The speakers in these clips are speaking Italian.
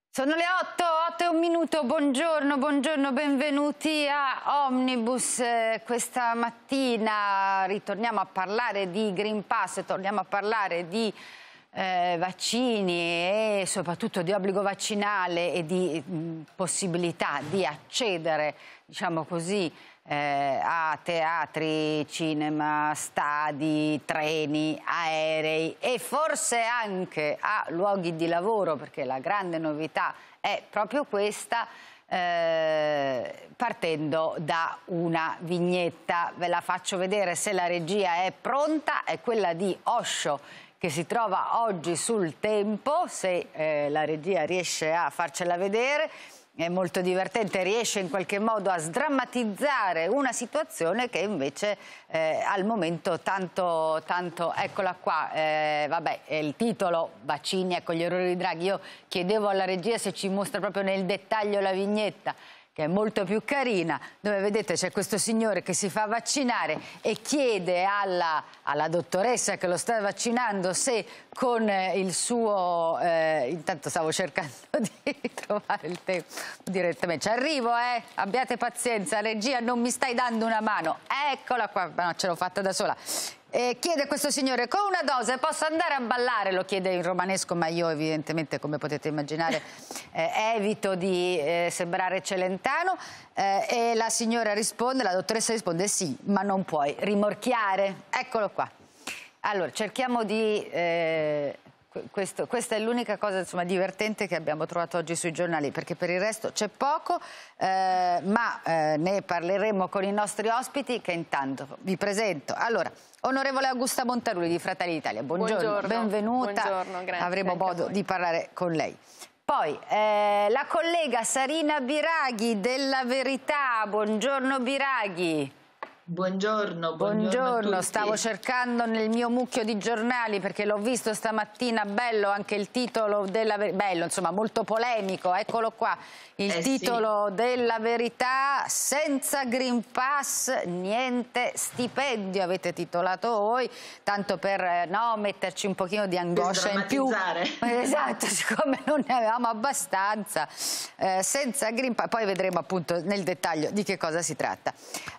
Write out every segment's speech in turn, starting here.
Sono le 8 e un minuto, buongiorno, benvenuti a Omnibus. Questa mattina ritorniamo a parlare di Green Pass, torniamo a parlare di vaccini e soprattutto di obbligo vaccinale e di possibilità di accedere, diciamo così, a teatri, cinema, stadi, treni, aerei e forse anche a luoghi di lavoro, perché la grande novità è proprio questa, partendo da una vignetta. Ve la faccio vedere se la regia è pronta, è quella di Osho che si trova oggi sul Tempo, se la regia riesce a farcela vedere. È molto divertente, riesce in qualche modo a sdrammatizzare una situazione che invece al momento tanto eccola qua, vabbè, il titolo vaccini, ecco gli errori di Draghi. Io chiedevo alla regia se ci mostra proprio nel dettaglio la vignetta, che è molto più carina, dove vedete c'è questo signore che si fa vaccinare e chiede alla dottoressa che lo sta vaccinando se con il suo... intanto stavo cercando di trovare il tempo direttamente. Ci arrivo, abbiate pazienza, regia, non mi stai dando una mano. Eccola qua, no, ce l'ho fatta da sola. Chiede questo signore, con una dose posso andare a ballare? Lo chiede in romanesco, ma io evidentemente, come potete immaginare, evito di sembrare celentano, e la signora risponde, la dottoressa risponde sì, ma non puoi rimorchiare. Eccolo qua. Allora, cerchiamo di... questa è l'unica cosa, insomma, divertente che abbiamo trovato oggi sui giornali, perché per il resto c'è poco, ma ne parleremo con i nostri ospiti, che intanto vi presento. Allora, onorevole Augusta Montaruli di Fratelli d'Italia, buongiorno, benvenuta. Buongiorno, grazie. Avremo modo di parlare con lei. Poi la collega Sarina Biraghi della Verità, buongiorno Biraghi. Buongiorno, buongiorno. Stavo cercando nel mio mucchio di giornali perché l'ho visto stamattina, bello anche il titolo della bello, insomma molto polemico, eccolo qua, il titolo della Verità: senza Green Pass niente stipendio, avete titolato voi, tanto per metterci un pochino di angoscia in più. Esatto, siccome non ne avevamo abbastanza, senza Green Pass, poi vedremo appunto nel dettaglio di che cosa si tratta.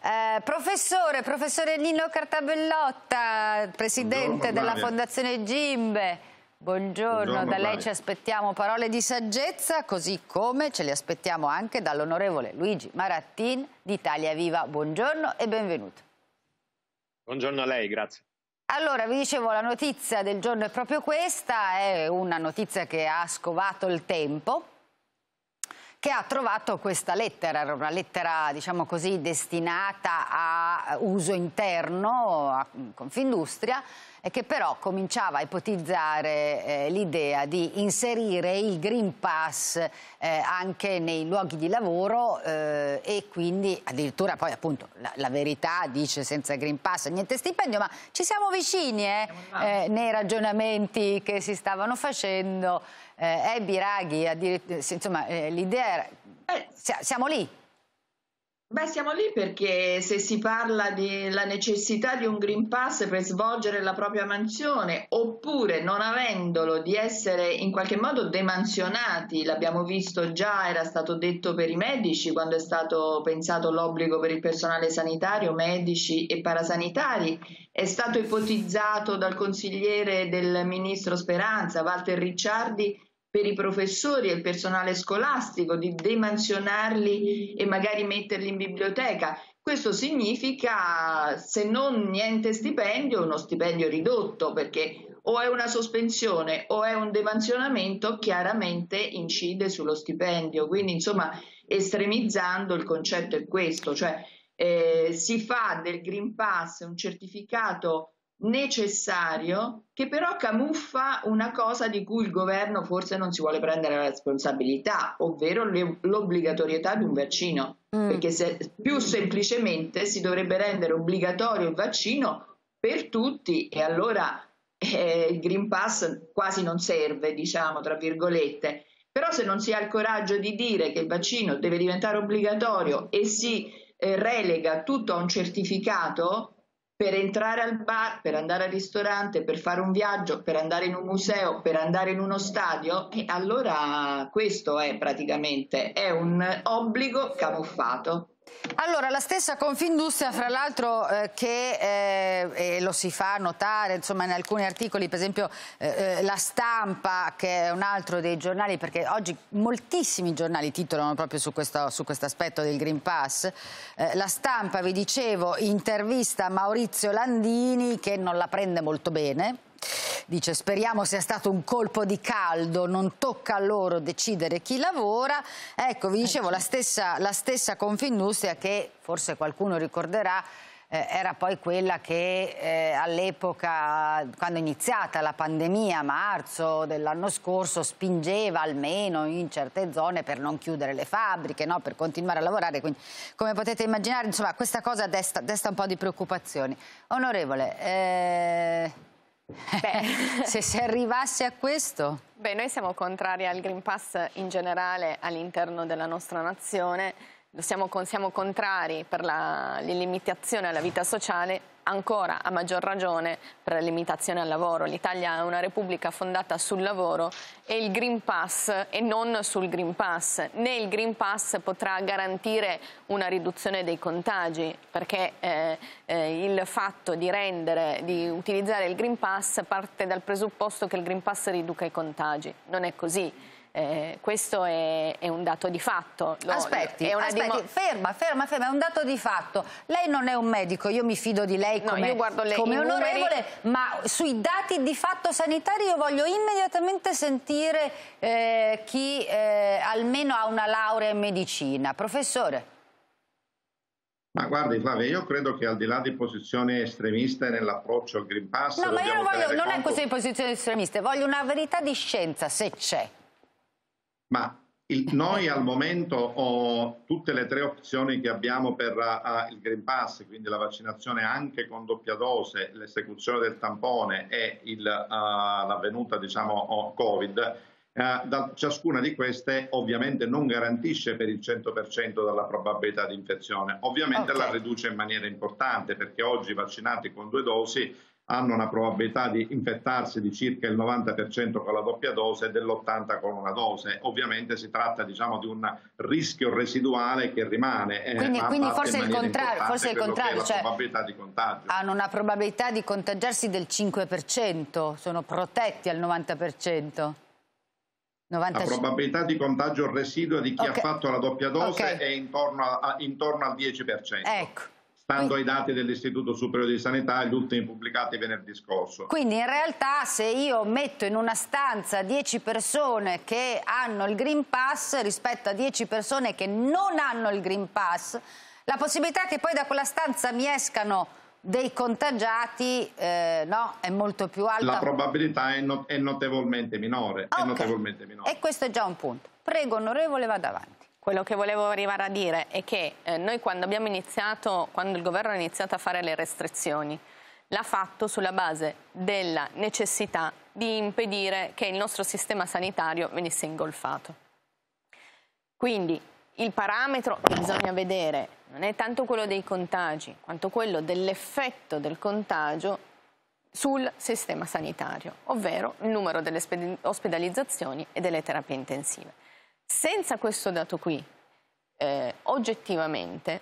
Professore Nino Cartabellotta, presidente della Fondazione Gimbe, buongiorno, da lei ci aspettiamo parole di saggezza, così come ce le aspettiamo anche dall'onorevole Luigi Marattin di Italia Viva. Buongiorno e benvenuto. Buongiorno a lei, grazie. Allora, vi dicevo, la notizia del giorno è proprio questa, è una notizia che ha scovato il Tempo, che ha trovato questa lettera, era una lettera, diciamo così, destinata a uso interno, a Confindustria, e che però cominciava a ipotizzare l'idea di inserire il Green Pass anche nei luoghi di lavoro, e quindi addirittura poi appunto la Verità dice senza Green Pass niente stipendio, ma ci siamo vicini nei ragionamenti che si stavano facendo. Biraghi, insomma, l'idea era... siamo lì. Beh, siamo lì perché se si parla della necessità di un Green Pass per svolgere la propria mansione, oppure non avendolo, di essere in qualche modo demansionati, l'abbiamo visto già, era stato detto per i medici quando è stato pensato l'obbligo per il personale sanitario, medici e parasanitari, è stato ipotizzato dal consigliere del ministro Speranza, Walter Ricciardi, per i professori e il personale scolastico, di demansionarli e magari metterli in biblioteca. Questo significa, se non niente stipendio, uno stipendio ridotto, perché o è una sospensione o è un demansionamento, chiaramente incide sullo stipendio. Quindi, insomma, estremizzando, il concetto è questo, cioè si fa del Green Pass un certificato necessario che però camuffa una cosa di cui il governo forse non si vuole prendere la responsabilità, ovvero l'obbligatorietà di un vaccino, perché più semplicemente si dovrebbe rendere obbligatorio il vaccino per tutti, e allora il Green Pass quasi non serve, diciamo, tra virgolette. Però se non si ha il coraggio di dire che il vaccino deve diventare obbligatorio e si relega tutto a un certificato, per entrare al bar, per andare al ristorante, per fare un viaggio, per andare in un museo, per andare in uno stadio, e allora questo è praticamente un obbligo camuffato. Allora, la stessa Confindustria, fra l'altro, che lo si fa notare, insomma, in alcuni articoli, per esempio La Stampa, che è un altro dei giornali, perché oggi moltissimi giornali titolano proprio su questo aspetto del Green Pass. La Stampa, vi dicevo, intervista Maurizio Landini, che non la prende molto bene. Dice: speriamo sia stato un colpo di caldo, non tocca a loro decidere chi lavora. Ecco, vi dicevo, la stessa Confindustria, che forse qualcuno ricorderà, era poi quella che all'epoca, quando è iniziata la pandemia, a marzo dell'anno scorso, spingeva almeno in certe zone per non chiudere le fabbriche, no? Per continuare a lavorare. Quindi, come potete immaginare, insomma, questa cosa desta un po' di preoccupazioni. Onorevole, se si arrivasse a questo? Beh, noi siamo contrari al Green Pass in generale all'interno della nostra nazione, siamo contrari per la limitazione alla vita sociale, ancora a maggior ragione per la limitazione al lavoro. L'Italia è una repubblica fondata sul lavoro e il Green Pass, e non sul Green Pass, né il Green Pass potrà garantire una riduzione dei contagi, perché il fatto di utilizzare il Green Pass parte dal presupposto che il Green Pass riduca i contagi. Non è così. Questo è un dato di fatto. Aspetti, ferma, è un dato di fatto. Lei non è un medico, io mi fido di lei come onorevole, ma sui dati di fatto sanitari io voglio immediatamente sentire chi almeno ha una laurea in medicina. Professore. Ma guardi Flavia, io credo che al di là di posizioni estremiste nell'approccio al Green Pass... No, ma io non è questione di posizioni estremiste, voglio una verità di scienza, se c'è. Ma noi al momento tutte le 3 opzioni che abbiamo per il Green Pass, quindi la vaccinazione anche con doppia dose, l'esecuzione del tampone e l'avvenuta, diciamo, Covid, ciascuna di queste ovviamente non garantisce per il 100% dalla probabilità di infezione. Ovviamente la riduce in maniera importante, perché oggi i vaccinati con 2 dosi hanno una probabilità di infettarsi di circa il 90% con la doppia dose e dell'80% con una dose. Ovviamente si tratta, diciamo, di un rischio residuale che rimane. Quindi forse è il contrario, cioè probabilità di contagio. Hanno una probabilità di contagiarsi del 5%, sono protetti al 90%. La probabilità di contagio residua di chi ha fatto la doppia dose è intorno al 10%. Ecco. Stando ai dati dell'Istituto Superiore di Sanità, gli ultimi pubblicati venerdì scorso. Quindi in realtà se io metto in una stanza 10 persone che hanno il Green Pass rispetto a 10 persone che non hanno il Green Pass, la possibilità che poi da quella stanza mi escano dei contagiati è molto più alta. La probabilità è notevolmente minore. E questo è già un punto. Prego, onorevole, vada avanti. Quello che volevo arrivare a dire è che noi quando il governo ha iniziato a fare le restrizioni, l'ha fatto sulla base della necessità di impedire che il nostro sistema sanitario venisse ingolfato. Quindi il parametro che bisogna vedere non è tanto quello dei contagi, quanto quello dell'effetto del contagio sul sistema sanitario, ovvero il numero delle ospedalizzazioni e delle terapie intensive. Senza questo dato qui, oggettivamente,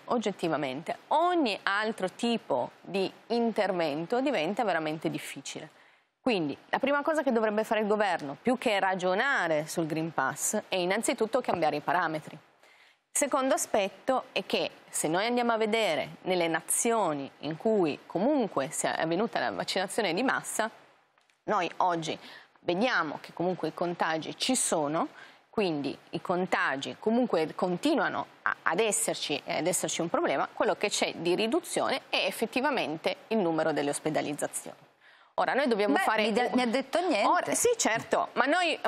ogni altro tipo di intervento diventa veramente difficile. Quindi la prima cosa che dovrebbe fare il governo, più che ragionare sul Green Pass, è innanzitutto cambiare i parametri. Il secondo aspetto è che se noi andiamo a vedere nelle nazioni in cui comunque sia avvenuta la vaccinazione di massa, noi oggi vediamo che comunque i contagi ci sono. Quindi i contagi comunque continuano ad esserci un problema, quello che c'è di riduzione è effettivamente il numero delle ospedalizzazioni. Ora noi dobbiamo fare... Mi ha detto niente. Sì, certo, ma noi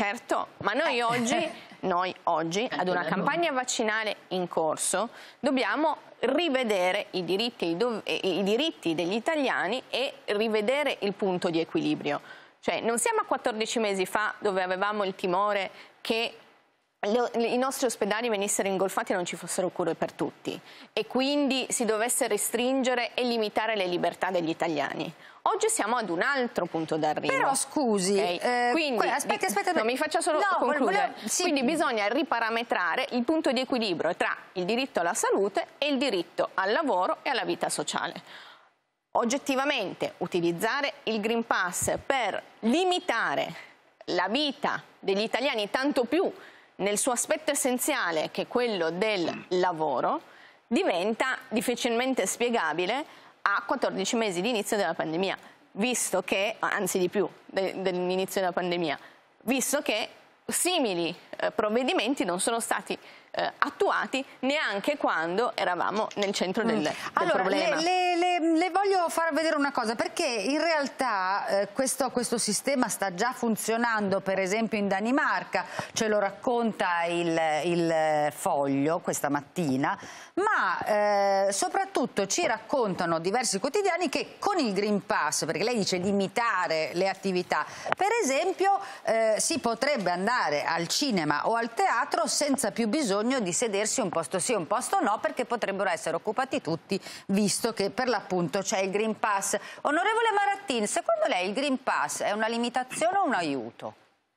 oggi ad una campagna vaccinale in corso dobbiamo rivedere i diritti degli italiani e rivedere il punto di equilibrio. Cioè non siamo a 14 mesi fa dove avevamo il timore che i nostri ospedali venissero ingolfati e non ci fossero cure per tutti e quindi si dovesse restringere e limitare le libertà degli italiani. Oggi siamo ad un altro punto d'arrivo. Però scusi, okay? Quindi, aspetta, no, mi faccia solo concludere. Sì. Quindi bisogna riparametrare il punto di equilibrio tra il diritto alla salute e il diritto al lavoro e alla vita sociale. Oggettivamente utilizzare il Green Pass per limitare la vita degli italiani, tanto più nel suo aspetto essenziale che è quello del lavoro, diventa difficilmente spiegabile a 14 mesi di inizio della pandemia, visto che, anzi di più dell'inizio della pandemia, visto che simili provvedimenti non sono stati attuati neanche quando eravamo nel centro del problema. Le voglio far vedere una cosa, perché in realtà questo sistema sta già funzionando, per esempio in Danimarca, ce lo racconta il Foglio questa mattina, ma soprattutto ci raccontano diversi quotidiani che con il Green Pass, perché lei dice limitare le attività, per esempio si potrebbe andare al cinema o al teatro senza più bisogno di sedersi un posto sì un posto no, perché potrebbero essere occupati tutti, visto che per l'appunto c'è il Green Pass. Onorevole Marattin, secondo lei il Green Pass è una limitazione o un aiuto?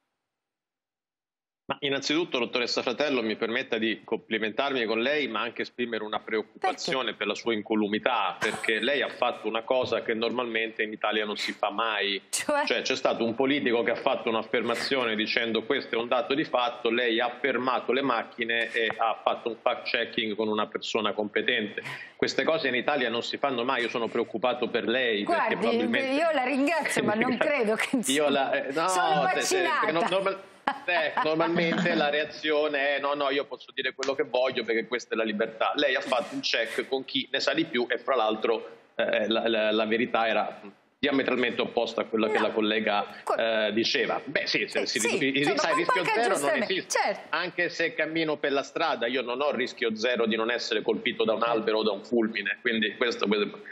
Ma innanzitutto, dottoressa Fratello, mi permetta di complimentarmi con lei, ma anche esprimere una preoccupazione per la sua incolumità, perché lei ha fatto una cosa che normalmente in Italia non si fa mai. Cioè c'è stato un politico che ha fatto un'affermazione dicendo questo è un dato di fatto, lei ha fermato le macchine e ha fatto un fact-checking con una persona competente. Queste cose in Italia non si fanno mai, io sono preoccupato per lei. Guardi, perché probabilmente... io la ringrazio, ma non credo che... sono vaccinata. Normalmente la reazione è no, io posso dire quello che voglio perché questa è la libertà. Lei ha fatto un check con chi ne sa di più e fra l'altro la verità era diametralmente opposta a quello che la collega diceva. Beh sì, il rischio zero non esiste, certo. Anche se cammino per la strada io non ho il rischio zero di non essere colpito da un albero o da un fulmine, quindi questo...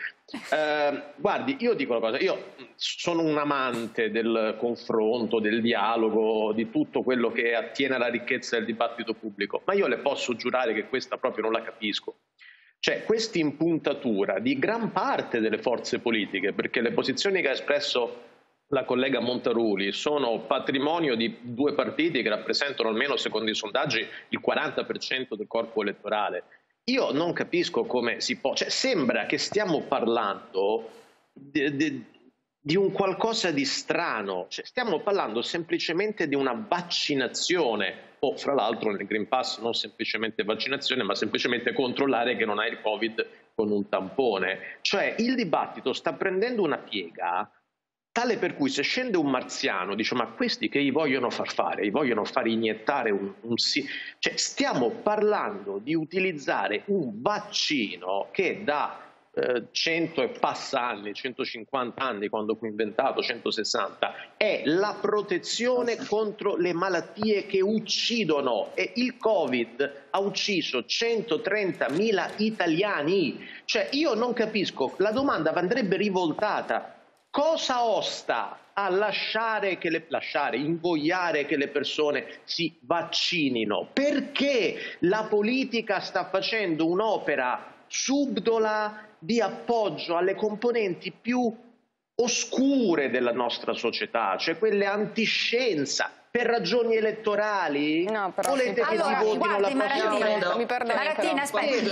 guardi, io dico una cosa, io sono un amante del confronto, del dialogo, di tutto quello che attiene alla ricchezza del dibattito pubblico, ma io le posso giurare che questa proprio non la capisco. Cioè, questa impuntatura di gran parte delle forze politiche, perché le posizioni che ha espresso la collega Montaruli sono patrimonio di due partiti che rappresentano almeno, secondo i sondaggi, il 40% del corpo elettorale. Io non capisco come si può, cioè sembra che stiamo parlando di un qualcosa di strano, cioè, stiamo parlando semplicemente di una vaccinazione o fra l'altro nel Green Pass non semplicemente vaccinazione ma semplicemente controllare che non hai il Covid con un tampone. Cioè il dibattito sta prendendo una piega tale per cui se scende un marziano dice ma questi che gli vogliono far fare? Gli vogliono far iniettare cioè stiamo parlando di utilizzare un vaccino che da 100 e passa anni, 150 anni quando fu inventato, 160, è la protezione contro le malattie che uccidono e il Covid ha ucciso 130.000 italiani. Cioè io non capisco, la domanda andrebbe rivoltata. Cosa osta a invogliare che le persone si vaccinino? Perché la politica sta facendo un'opera subdola di appoggio alle componenti più oscure della nostra società, cioè quelle antiscienza, per ragioni elettorali? No, però volete che si votino la prossima? Marattin, aspetti,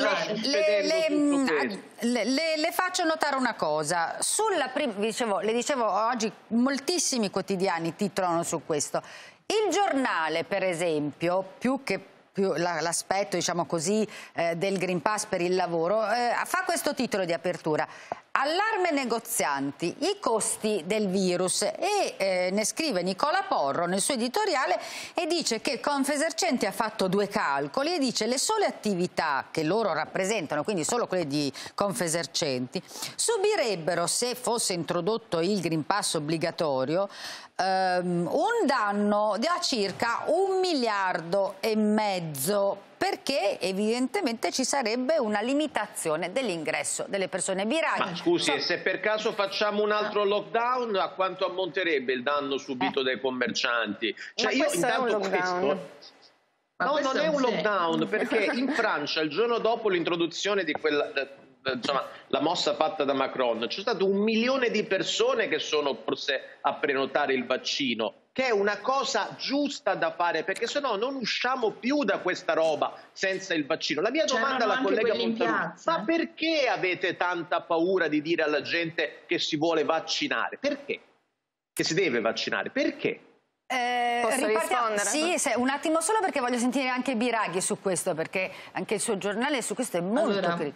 le faccio notare una cosa. Le dicevo oggi moltissimi quotediani titolano su questo. Il Giornale, per esempio, più l'aspetto, diciamo così, del Green Pass per il lavoro, fa questo titolo di apertura: allarme negozianti, i costi del virus, e ne scrive Nicola Porro nel suo editoriale e dice che Confesercenti ha fatto due calcoli e dice le sole attività che loro rappresentano, quindi solo quelle di Confesercenti, subirebbero, se fosse introdotto il Green Pass obbligatorio, un danno da circa 1,5 miliardi, perché evidentemente ci sarebbe una limitazione dell'ingresso delle persone. Biraghi, ma scusi, se per caso facciamo un altro lockdown, a quanto ammonterebbe il danno subito dai commercianti? Cioè, ma questo è un lockdown. No, non è un lockdown, perché in Francia il giorno dopo l'introduzione di quella, insomma, la mossa fatta da Macron, c'è stato 1 milione di persone che sono corse a prenotare il vaccino, che è una cosa giusta da fare, perché sennò non usciamo più da questa roba senza il vaccino. La mia domanda alla collega Montanaro: ma perché avete tanta paura di dire alla gente che si vuole vaccinare? Perché? Che si deve vaccinare? Perché? Posso rispondere? Sì, un attimo solo, perché voglio sentire anche Biraghi su questo, perché anche il suo giornale su questo è molto critico.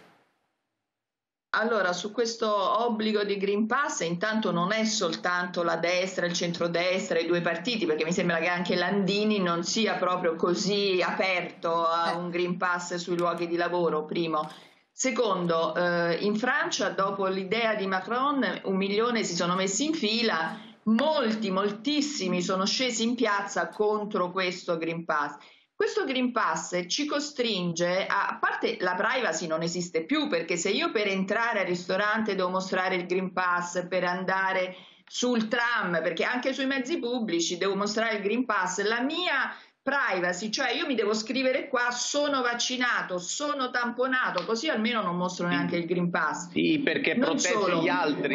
Allora, su questo obbligo di Green Pass, intanto non è soltanto la destra, il centrodestra, i due partiti, perché mi sembra che anche Landini non sia proprio così aperto a un Green Pass sui luoghi di lavoro, primo. Secondo, in Francia, dopo l'idea di Macron, 1 milione si sono messi in fila. Moltissimi sono scesi in piazza contro questo Green Pass. Questo Green Pass ci costringe a parte la privacy non esiste più, perché se io per entrare al ristorante devo mostrare il Green Pass, per andare sul tram, perché anche sui mezzi pubblici devo mostrare il Green Pass, la mia privacy, cioè io mi devo scrivere qua sono vaccinato, sono tamponato, così almeno non mostro neanche il Green Pass. Sì, perché protegge gli altri.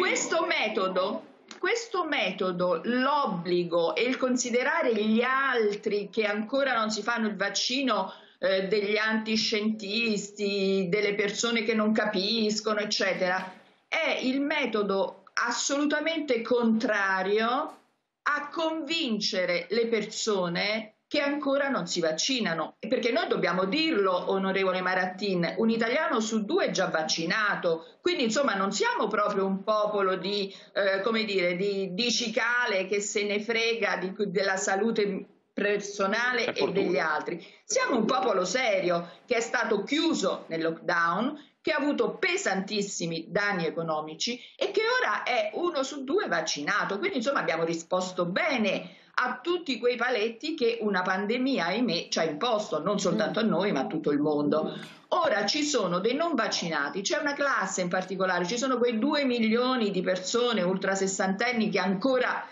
Questo metodo, l'obbligo e il considerare gli altri che ancora non si fanno il vaccino, degli antiscientisti, delle persone che non capiscono, eccetera, è il metodo assolutamente contrario a convincere le persone che ancora non si vaccinano, perché noi dobbiamo dirlo, onorevole Maratin, 1 italiano su 2 è già vaccinato, quindi insomma non siamo proprio un popolo di, come dire, di cicale che se ne frega della salute personale e degli altri. Siamo un popolo serio che è stato chiuso nel lockdown, che ha avuto pesantissimi danni economici e che ora è 1 su 2 vaccinato, quindi insomma abbiamo risposto bene a tutti quei paletti che una pandemia, ahimè, ci ha imposto, non soltanto a noi ma a tutto il mondo. Ora ci sono dei non vaccinati, c'è una classe in particolare, ci sono quei 2 milioni di persone ultra sessantenni che ancora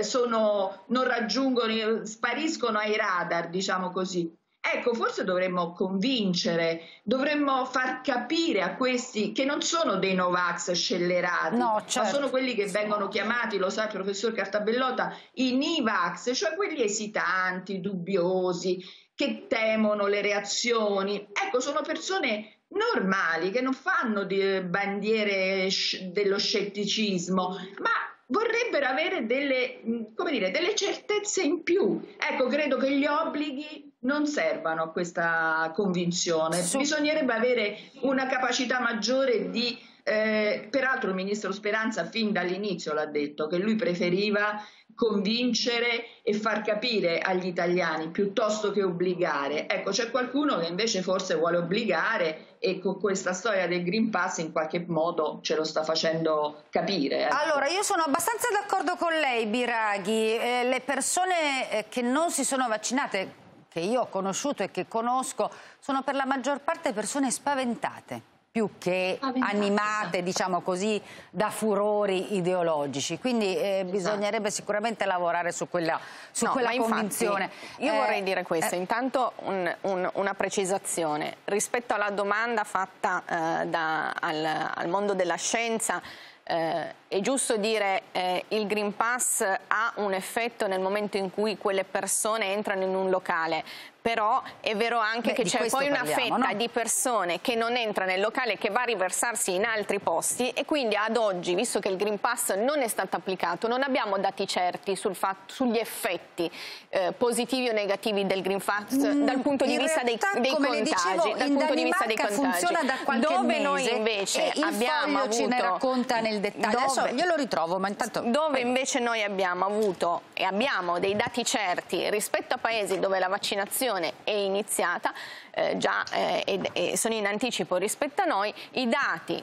non raggiungono, spariscono ai radar, diciamo così. Ecco, forse dovremmo convincere, dovremmo far capire a questi che non sono dei Novax scellerati, no, certo, ma sono quelli che vengono chiamati, lo sa il professor Cartabellota, i Nivax, cioè quelli esitanti, dubbiosi, che temono le reazioni. Ecco, sono persone normali che non fanno bandiere dello scetticismo, ma vorrebbero avere delle, come dire, delle certezze in più. Ecco, credo che gli obblighi non servano a questa convinzione. Bisognerebbe avere una capacità maggiore di... peraltro il ministro Speranza fin dall'inizio l'ha detto, che lui preferiva convincere e far capire agli italiani piuttosto che obbligare. Ecco, c'è qualcuno che invece forse vuole obbligare e con questa storia del Green Pass in qualche modo ce lo sta facendo capire. Ecco. Allora, io sono abbastanza d'accordo con lei, Biraghi. Le persone che non si sono vaccinate, che io ho conosciuto e che conosco, sono per la maggior parte persone spaventate, più che animate, diciamo così, da furori ideologici. Quindi bisognerebbe sicuramente lavorare su quella convinzione. Io vorrei dire questo, intanto una precisazione. Rispetto alla domanda fatta al mondo della scienza, è giusto dire il Green Pass ha un effetto nel momento in cui quelle persone entrano in un locale, però è vero anche che c'è poi una fetta di persone che non entra nel locale, che va a riversarsi in altri posti, e quindi ad oggi, visto che il Green Pass non è stato applicato, non abbiamo dati certi sugli effetti positivi o negativi del Green Pass dal punto di vista dei contagi. Funziona da qualche mese, noi invece abbiamo avuto, ce ne racconta nel dettaglio. Adesso io lo ritrovo, ma intanto dove invece noi abbiamo avuto e abbiamo dei dati certi rispetto a paesi dove la vaccinazione è iniziata e sono in anticipo rispetto a noi, i dati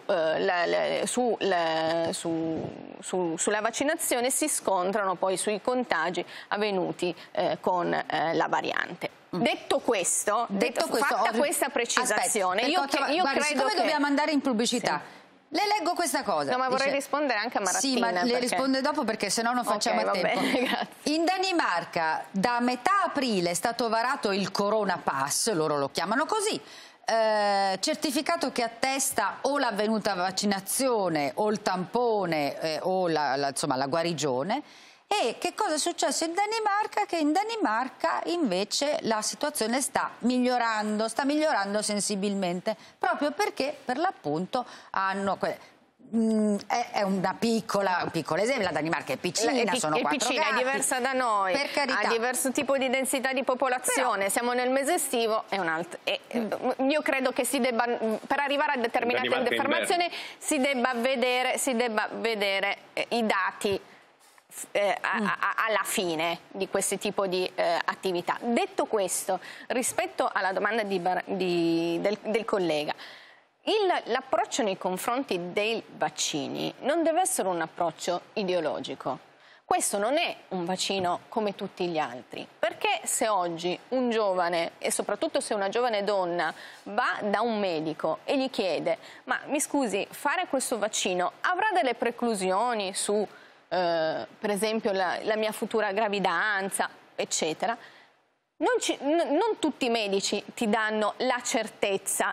sulla vaccinazione si scontrano poi sui contagi avvenuti con la variante. Detto questo, fatta questa precisazione, aspetta, io credo che dobbiamo andare in pubblicità. Sì. Le leggo questa cosa. No, ma vorrei rispondere anche a Maratin. Sì, ma le risponde dopo perché sennò non facciamo il tempo. Bene, grazie. In Danimarca da metà aprile è stato varato il Corona Pass, loro lo chiamano così, certificato che attesta o l'avvenuta vaccinazione o il tampone o insomma, la guarigione. E che cosa è successo in Danimarca? Che in Danimarca invece la situazione sta migliorando sensibilmente, proprio perché per l'appunto hanno... È un piccolo esempio, la Danimarca è piccina, sono 4 piccina, gatti. È diversa da noi, per carità. Ha diverso tipo di densità di popolazione, però, siamo nel mese estivo, è un altro. Io credo che si debba, per arrivare a determinate informazioni, si debba vedere i dati alla fine di questo tipo di attività. Detto questo, rispetto alla domanda del collega, l'approccio nei confronti dei vaccini non deve essere un approccio ideologico. Questo non è un vaccino come tutti gli altri, perché se oggi un giovane, e soprattutto se una giovane donna, va da un medico e gli chiede ma mi scusi, fare questo vaccino avrà delle preclusioni su per esempio la mia futura gravidanza, eccetera, non tutti i medici ti danno la certezza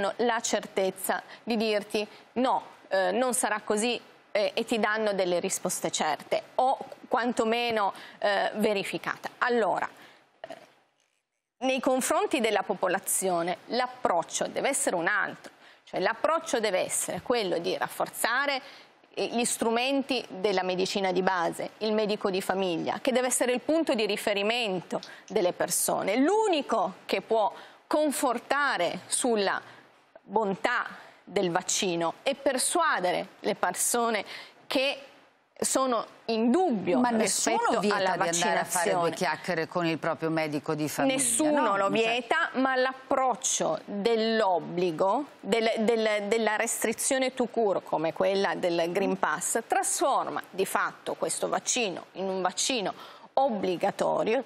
di dirti no, non sarà così e ti danno delle risposte certe o quantomeno verificate. Allora, nei confronti della popolazione l'approccio deve essere un altro, cioè l'approccio deve essere quello di rafforzare gli strumenti della medicina di base, il medico di famiglia, che deve essere il punto di riferimento delle persone, l'unico che può confortare sulla bontà del vaccino e persuadere le persone che sono in dubbio rispetto alla vaccinazione. Ma nessuno vieta di andare a fare 2 chiacchiere con il proprio medico di famiglia. Nessuno lo vieta, ma l'approccio dell'obbligo, della restrizione tout court, come quella del Green Pass, trasforma di fatto questo vaccino in un vaccino obbligatorio,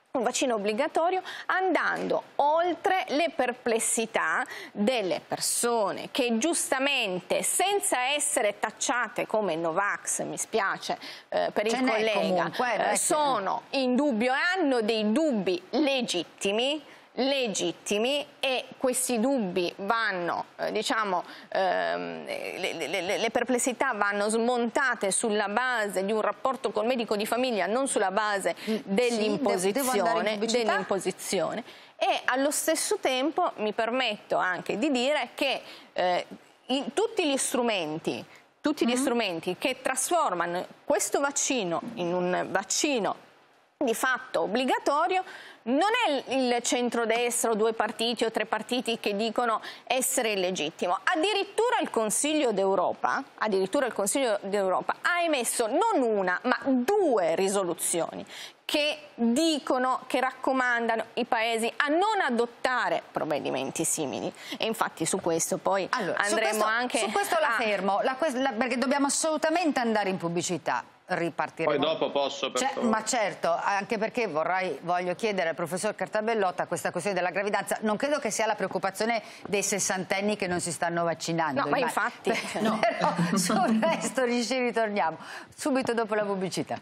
andando oltre le perplessità delle persone che giustamente, senza essere tacciate come Novax, mi spiace per il collega, sono in dubbio e hanno dei dubbi legittimi e questi dubbi vanno, le perplessità vanno smontate sulla base di un rapporto col medico di famiglia, non sulla base dell'imposizione. E allo stesso tempo mi permetto anche di dire che tutti gli strumenti che trasformano questo vaccino in un vaccino di fatto obbligatorio non è il centrodestra o 2 partiti o 3 partiti che dicono essere illegittimo. Addirittura il Consiglio d'Europa ha emesso non una ma 2 risoluzioni che raccomandano i paesi a non adottare provvedimenti simili. E infatti su questo poi andremo anche... Su questo la fermo, perché dobbiamo assolutamente andare in pubblicità. Ripartiremo. Poi dopo posso ma certo, anche perché voglio chiedere al professor Cartabellotta questa questione della gravidanza. Non credo che sia la preoccupazione dei 60enni che non si stanno vaccinando. No, ma infatti no. Però sul resto ci ritorniamo subito dopo la pubblicità.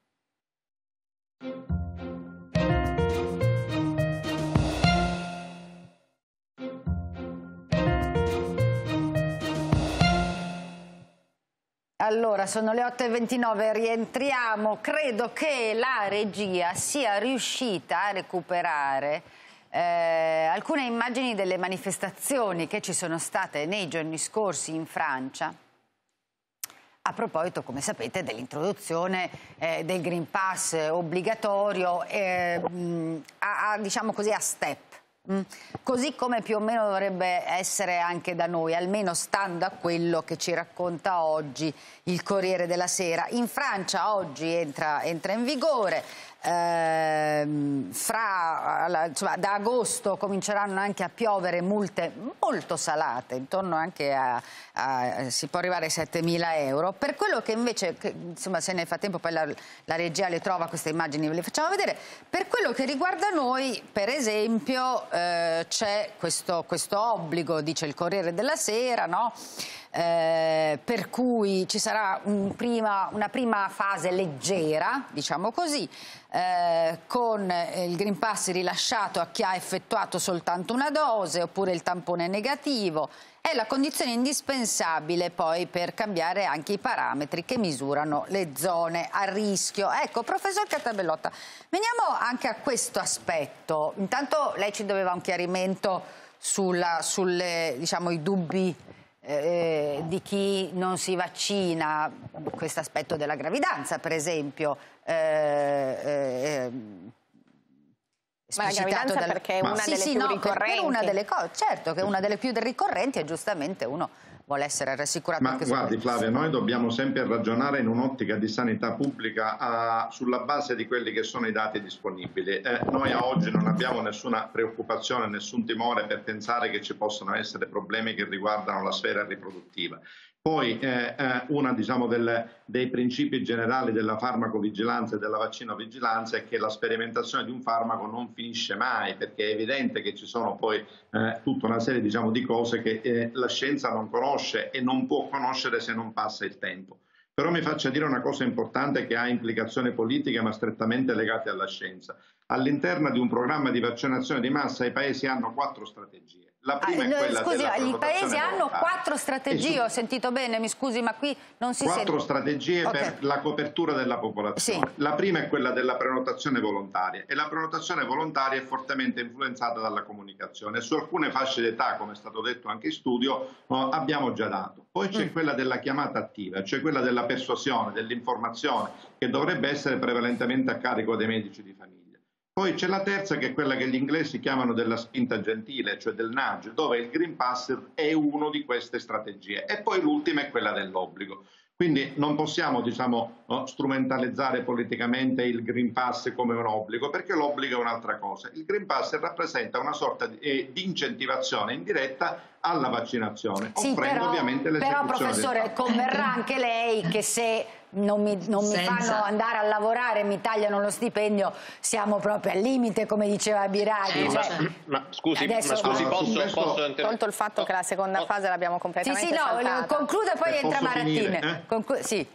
Allora, sono le 8:29, rientriamo. Credo che la regia sia riuscita a recuperare alcune immagini delle manifestazioni che ci sono state nei giorni scorsi in Francia. A proposito, come sapete, dell'introduzione del Green Pass obbligatorio, diciamo così, a step. Così come più o meno dovrebbe essere anche da noi, almeno stando a quello che ci racconta oggi il Corriere della Sera. In Francia oggi entra in vigore, da agosto cominceranno anche a piovere multe molto salate, intorno anche si può arrivare ai 7.000 euro. Per quello che invece, insomma, se nel frattempo poi la regia le trova queste immagini, ve le facciamo vedere. Per quello che riguarda noi, per esempio, c'è questo obbligo, dice il Corriere della Sera, no? per cui ci sarà una prima fase leggera, diciamo così, con il Green Pass rilasciato a chi ha effettuato soltanto una dose oppure il tampone negativo. È la condizione indispensabile poi per cambiare anche i parametri che misurano le zone a rischio. Ecco, professor Catabellotta, veniamo anche a questo aspetto. Intanto lei ci doveva un chiarimento diciamo, i dubbi di chi non si vaccina, questo aspetto della gravidanza per esempio. Ma la gravidanza perché è una delle più ricorrenti. Per una delle cose, certo che è una delle più ricorrenti e giustamente uno vuole essere rassicurato. Ma anche guardi Flavia, noi dobbiamo sempre ragionare in un'ottica di sanità pubblica sulla base di quelli che sono i dati disponibili. Noi a oggi non abbiamo nessuna preoccupazione, nessun timore per pensare che ci possano essere problemi che riguardano la sfera riproduttiva. Poi uno diciamo, dei principi generali della farmacovigilanza e della vaccinovigilanza è che la sperimentazione di un farmaco non finisce mai, perché è evidente che ci sono poi tutta una serie diciamo, di cose che la scienza non conosce e non può conoscere se non passa il tempo. Però mi faccia dire una cosa importante che ha implicazioni politiche ma strettamente legate alla scienza. All'interno di un programma di vaccinazione di massa i paesi hanno 4 strategie. La prima è quella scusi, della i paesi hanno volontaria. 4 strategie, ho sentito bene, mi scusi, ma qui non si sente. 4 strategie per la copertura della popolazione. Sì. La prima è quella della prenotazione volontaria e la prenotazione volontaria è fortemente influenzata dalla comunicazione. Su alcune fasce d'età, come è stato detto anche in studio, abbiamo già dato. Poi c'è quella della chiamata attiva, cioè quella della persuasione, dell'informazione, che dovrebbe essere prevalentemente a carico dei medici di famiglia. Poi c'è la terza che è quella che gli inglesi chiamano della spinta gentile, cioè del nudge, dove il Green Pass è una di queste strategie. E poi l'ultima è quella dell'obbligo. Quindi non possiamo diciamo, strumentalizzare politicamente il Green Pass come un obbligo, perché l'obbligo è un'altra cosa. Il Green Pass rappresenta una sorta di incentivazione indiretta alla vaccinazione, sì, offrendo ovviamente l'esecuzione. Però professore, converrà anche lei che se non mi fanno andare a lavorare, mi tagliano lo stipendio, siamo proprio al limite, come diceva Biraghi. Sì, ma scusi, posso interrompere? Tolto il fatto che la seconda fase l'abbiamo completamente saltata. Concluda poi Se entra posso Marattine. finire, sì.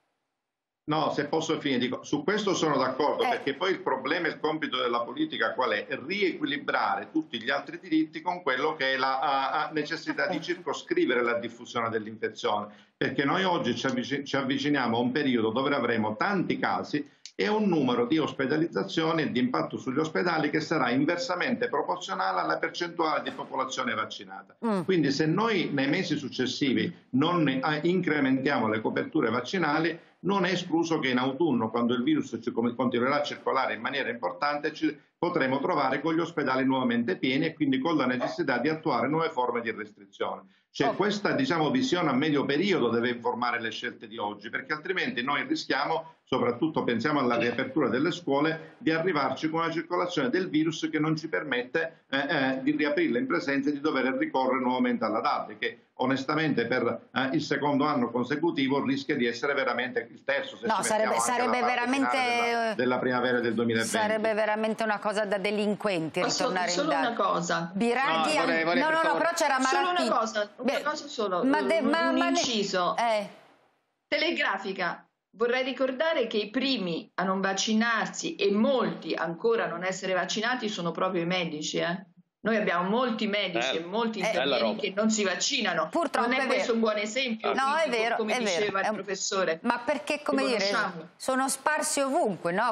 No, se posso finire, dico, su questo sono d'accordo, perché poi il problema e il compito della politica qual è? Riequilibrare tutti gli altri diritti con quello che è la necessità di circoscrivere la diffusione dell'infezione, perché noi oggi ci avviciniamo a un periodo dove avremo tanti casi e un numero di ospedalizzazioni e di impatto sugli ospedali che sarà inversamente proporzionale alla percentuale di popolazione vaccinata. Quindi se noi nei mesi successivi non incrementiamo le coperture vaccinali, non è escluso che in autunno, quando il virus continuerà a circolare in maniera importante, ci potremo trovare con gli ospedali nuovamente pieni e quindi con la necessità di attuare nuove forme di restrizione. Cioè questa diciamo, visione a medio periodo deve informare le scelte di oggi, perché altrimenti noi rischiamo, soprattutto pensiamo alla riapertura delle scuole, di arrivarci con una circolazione del virus che non ci permette di riaprirle in presenza e di dover ricorrere nuovamente alla DAD, che onestamente per il secondo anno consecutivo rischia di essere veramente il terzo, se sarebbe veramente della primavera del 2020. Sarebbe veramente una cosa da delinquenti ritornare solo in DAD. una cosa. Biraghi, però c'era Marattini. Una cosa solo, un inciso. Telegrafica. Vorrei ricordare che i primi a non vaccinarsi e molti ancora a non essere vaccinati sono proprio i medici. Noi abbiamo molti medici e molti infermieri che non si vaccinano. Purtroppo non è questo un buon esempio, no, è vero, come è diceva vero. il professore. Ma perché, come dire, sono sparsi ovunque, no?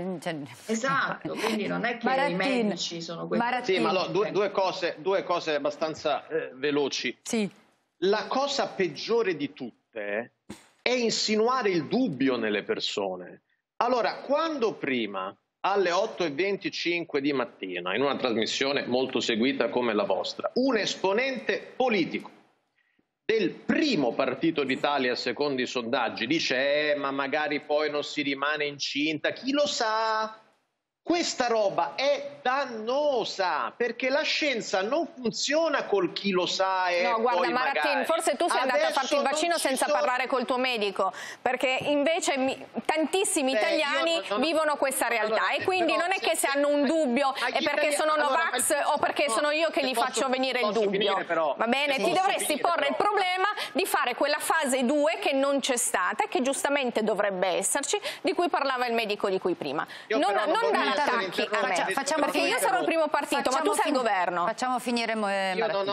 Esatto, quindi non è che i medici sono quelli. Sì, ma allora, due cose abbastanza veloci. Sì. La cosa peggiore di tutte è insinuare il dubbio nelle persone. Allora, quando prima alle 8:25 di mattina, in una trasmissione molto seguita come la vostra, un esponente politico del primo partito d'Italia secondo i sondaggi dice ma magari poi non si rimane incinta, chi lo sa? Questa roba è dannosa perché la scienza non funziona col chi lo sa e no, guarda poi Maratin, magari. forse tu sei andato a farti il vaccino senza sono... parlare col tuo medico, perché invece tantissimi italiani vivono questa realtà, e quindi non è che se hanno un dubbio è perché sono Novax o perché sono io che gli faccio venire il dubbio. Va bene? Ti dovresti porre il problema di fare quella fase 2 che non c'è stata e che giustamente dovrebbe esserci, di cui parlava il medico di cui prima. Non dare attacchi a me, perché io sarò il primo partito, ma tu sei il governo. Facciamo finire Io non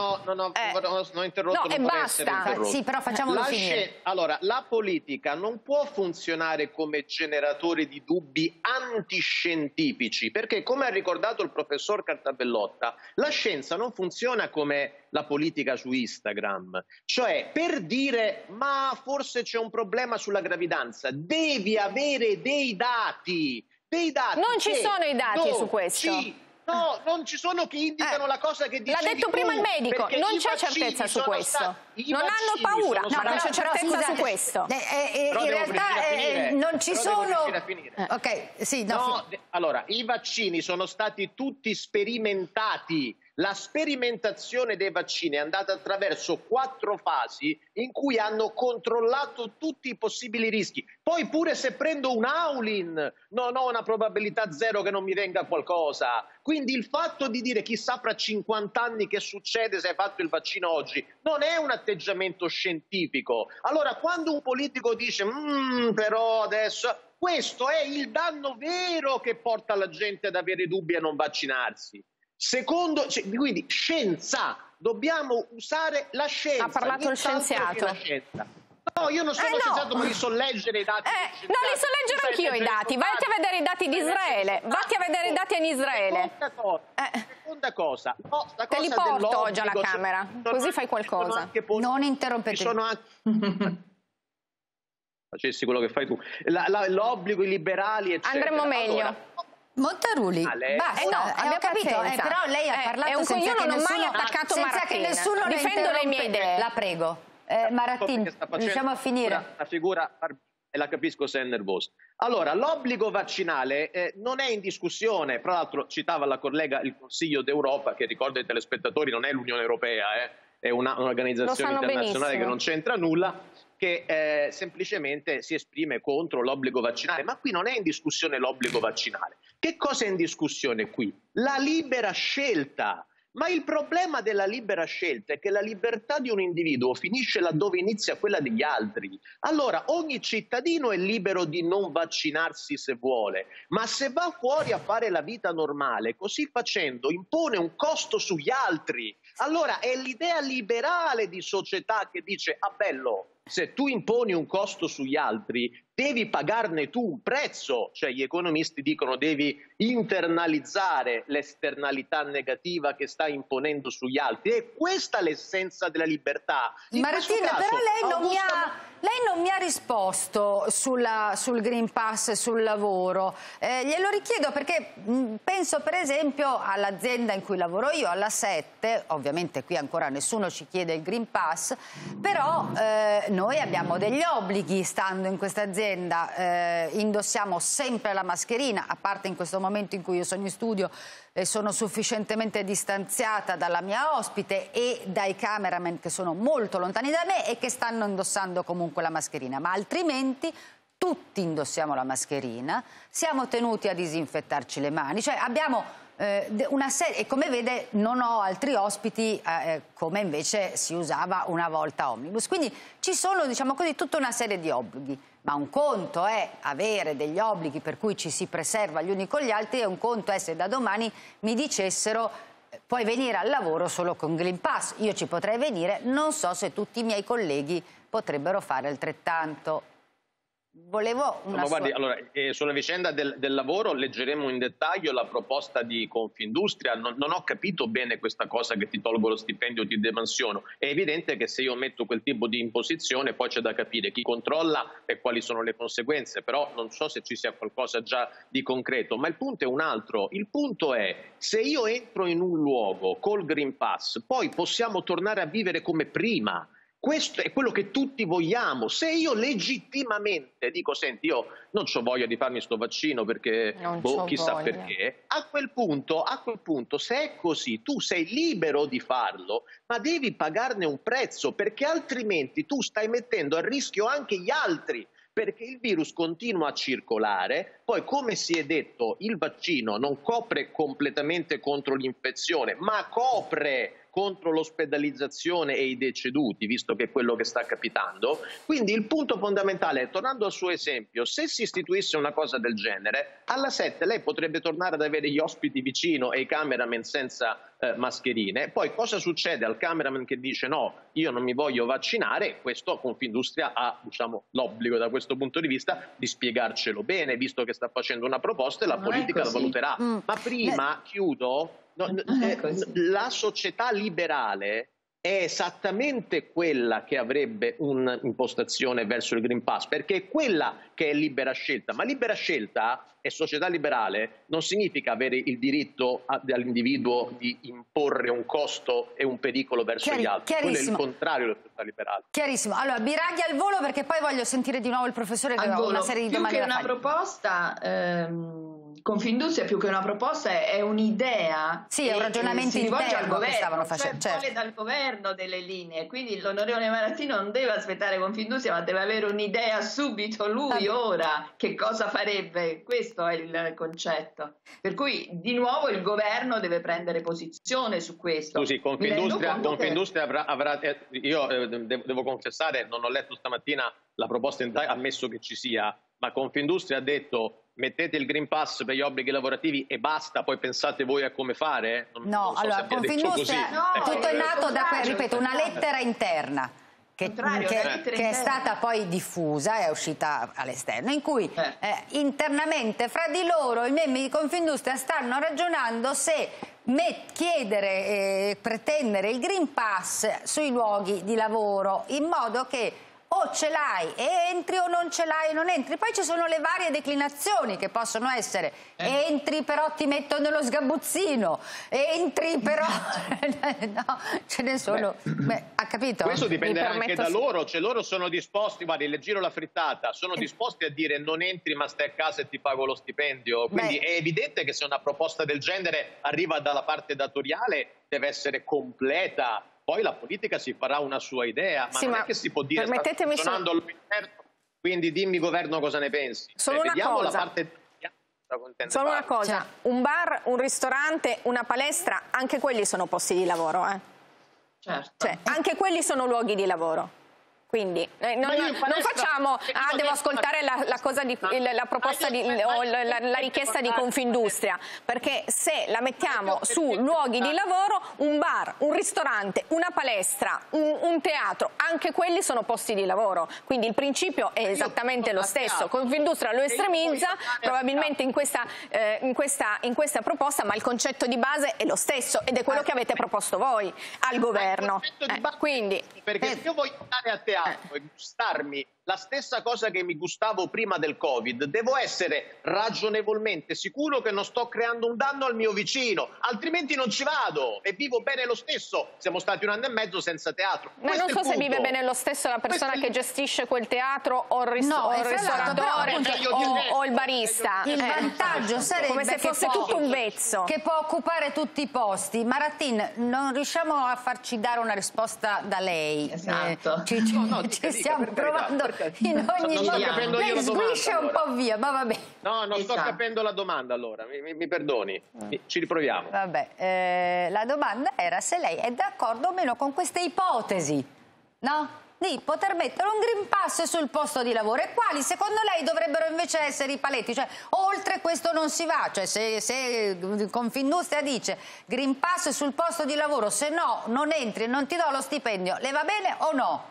ho interrotto, no, non e basta. Sì, però facciamolo finire. Allora, la politica non può funzionare come generatore di dubbi antiscientifici, perché come ha ricordato il professor Cartabellotta, la scienza non funziona come la politica su Instagram, cioè per dire ma forse c'è un problema sulla gravidanza, devi avere dei dati. Non ci sono i dati su questo. No, non ci sono che indicano la cosa che dicevi. L'ha detto prima il medico, non c'è certezza su questo. Non hanno paura, ma non c'è certezza su questo. In realtà non ci sono... Ok, sì, no. Allora, i vaccini sono stati tutti sperimentati. La sperimentazione dei vaccini è andata attraverso 4 fasi in cui hanno controllato tutti i possibili rischi. Poi pure se prendo un Aulin non ho una probabilità 0 che non mi venga qualcosa. Quindi il fatto di dire chissà fra 50 anni che succede se hai fatto il vaccino oggi non è un atteggiamento scientifico. Allora quando un politico dice però adesso... Questo è il danno vero che porta la gente ad avere dubbi e non vaccinarsi. Secondo, quindi scienza, dobbiamo usare la scienza. Ha parlato il scienziato. No, io non sono scienziato, ma li so leggere i dati. No, li so leggere anch'io i dati. Vatti a vedere i dati di Israele. Vatti a vedere i dati in Israele. Seconda cosa. Te li porto oggi alla Camera, così fai qualcosa. Non interrompete. Facessi quello che fai tu. L'obbligo, i liberali, eccetera. Andremo meglio. Montaruli, basta, ho capito, però lei ha parlato senza che nessuno, mai attaccato senza che nessuno difendo le mie idee. La prego. Maratin, riusciamo a finire? La figura, e la capisco se è nervosa. Allora, l'obbligo vaccinale non è in discussione, fra l'altro citava la collega il Consiglio d'Europa, che ricordo ai telespettatori non è l'Unione Europea, è un'organizzazione internazionale che non c'entra nulla, che semplicemente si esprime contro l'obbligo vaccinale, ma qui non è in discussione l'obbligo vaccinale. Che cosa è in discussione qui? La libera scelta. Ma il problema della libera scelta è che la libertà di un individuo finisce laddove inizia quella degli altri. Allora ogni cittadino è libero di non vaccinarsi se vuole, ma se va fuori a fare la vita normale, così facendo impone un costo sugli altri. Allora è l'idea liberale di società che dice ah bello, se tu imponi un costo sugli altri, devi pagarne tu un prezzo, cioè gli economisti dicono devi internalizzare l'esternalità negativa che stai imponendo sugli altri, e questa è l'essenza della libertà. Martina, però lei non mi ha risposto sul Green Pass e sul lavoro. Glielo richiedo perché penso per esempio all'azienda in cui lavoro io, alla 7, ovviamente qui ancora nessuno ci chiede il Green Pass, però noi abbiamo degli obblighi stando in questa azienda, indossiamo sempre la mascherina, a parte in questo momento in cui io sono in studio e sono sufficientemente distanziata dalla mia ospite e dai cameraman che sono molto lontani da me e che stanno indossando comunque la mascherina, ma altrimenti tutti indossiamo la mascherina, siamo tenuti a disinfettarci le mani, cioè abbiamo una serie, e come vede non ho altri ospiti come invece si usava una volta Omnibus, quindi ci sono, diciamo così, tutta una serie di obblighi, ma un conto è avere degli obblighi per cui ci si preserva gli uni con gli altri e un conto è se da domani mi dicessero puoi venire al lavoro solo con Green Pass, io ci potrei venire, non so se tutti i miei colleghi potrebbero fare altrettanto. Volevo una guardi, allora, sulla vicenda del lavoro leggeremo in dettaglio la proposta di Confindustria. Non ho capito bene questa cosa che ti tolgo lo stipendio, ti demansiono. È evidente che se io metto quel tipo di imposizione poi c'è da capire chi controlla e quali sono le conseguenze, però non so se ci sia qualcosa già di concreto. Ma il punto è un altro. Il punto è se io entro in un luogo col Green Pass poi possiamo tornare a vivere come prima. Questo è quello che tutti vogliamo. Se io legittimamente dico, senti, io non c'ho voglia di farmi sto vaccino perché chissà voglia. Perché, a quel punto, se è così, tu sei libero di farlo, ma devi pagarne un prezzo, perché altrimenti tu stai mettendo a rischio anche gli altri, perché il virus continua a circolare. Poi, come si è detto, il vaccino non copre completamente contro l'infezione, ma copre contro l'ospedalizzazione e i deceduti, visto che è quello che sta capitando. Quindi il punto fondamentale è, tornando al suo esempio, se si istituisse una cosa del genere, alla 7 lei potrebbe tornare ad avere gli ospiti vicino e i cameraman senza mascherine. Poi cosa succede al cameraman che dice no, io non mi voglio vaccinare? Questo Confindustria ha, diciamo, l'obbligo da questo punto di vista di spiegarcelo bene, visto che sta facendo una proposta e la politica la valuterà. Ma prima, chiudo, la società liberale è esattamente quella che avrebbe un'impostazione verso il Green Pass, perché è quella che è libera scelta, ma libera scelta e società liberale non significa avere il diritto all'individuo di imporre un costo e un pericolo verso gli altri. Quello è il contrario della società liberale. Chiarissimo. Allora, Biraghi al volo, perché poi voglio sentire di nuovo il professore che ha una serie di domande da fare. Più che una proposta, Confindustria più che una proposta è un'idea. Sì, è un ragionamento si rivolge al interno che stavano governo, facendo. cioè vuole dal governo delle linee, quindi l'onorevole Marattino non deve aspettare Confindustria, ma deve avere un'idea subito lui, ora, che cosa farebbe. Questo è il concetto, per cui di nuovo il governo deve prendere posizione su questo. Scusi, Confindustria avrà io devo confessare, non ho letto stamattina la proposta in Italia, ammesso che ci sia, ma Confindustria ha detto mettete il Green Pass per gli obblighi lavorativi e basta, poi pensate voi a come fare? No, allora Confindustria, tutto è nato da, ripeto, una lettera interna che è stata poi diffusa, è uscita all'esterno, in cui internamente fra di loro i membri di Confindustria stanno ragionando se chiedere e pretendere il Green Pass sui luoghi di lavoro, in modo che o ce l'hai e entri o non ce l'hai e non entri. Poi ci sono le varie declinazioni che possono essere entri però ti metto nello sgabuzzino, entri però no, ce ne sono. Ha capito? Questo dipenderà anche da loro, cioè loro sono disposti, guardi, le giro la frittata, sono disposti a dire non entri ma stai a casa e ti pago lo stipendio. Quindi è evidente che se una proposta del genere arriva dalla parte datoriale deve essere completa. Poi la politica si farà una sua idea, ma non è che si può dire sta funzionando all'interno, quindi dimmi governo cosa ne pensi. Solo una vediamo cosa. La parte Solo una cosa, un bar, un ristorante, una palestra, anche quelli sono posti di lavoro, Certo. Cioè, anche quelli sono luoghi di lavoro. Quindi non facciamo, devo ascoltare la proposta o la richiesta di Confindustria, perché se la mettiamo su luoghi di lavoro, un bar, un ristorante, una palestra, un teatro, anche quelli sono posti di lavoro. Quindi il principio è esattamente lo stesso. Confindustria lo estremizza probabilmente in questa proposta, ma il concetto di base è lo stesso ed è quello che avete proposto voi al governo. Quindi perché io voglio andare a teatro e gustarmi la stessa cosa che mi gustavo prima del Covid, devo essere ragionevolmente sicuro che non sto creando un danno al mio vicino, altrimenti non ci vado e vivo bene lo stesso. Siamo stati 1 anno e mezzo senza teatro. Ma non so se vive bene lo stesso la persona che gestisce quel teatro o il ristoratore o il barista. Il vantaggio sarebbe come se fosse tutto un vezzo che può occupare tutti i posti. Maratin, non riusciamo a farci dare una risposta da lei. Esatto. Ci stiamo provando in ogni modo. Lei sguiscia un po' via, ma vabbè. No, non sto capendo la domanda, allora, mi perdoni, ci riproviamo. Vabbè, la domanda era se lei è d'accordo o meno con queste ipotesi, no? Di poter mettere un Green Pass sul posto di lavoro, e quali secondo lei dovrebbero invece essere i paletti? Cioè, oltre questo non si va, cioè se Confindustria dice Green Pass sul posto di lavoro, se no non entri e non ti do lo stipendio, le va bene o no?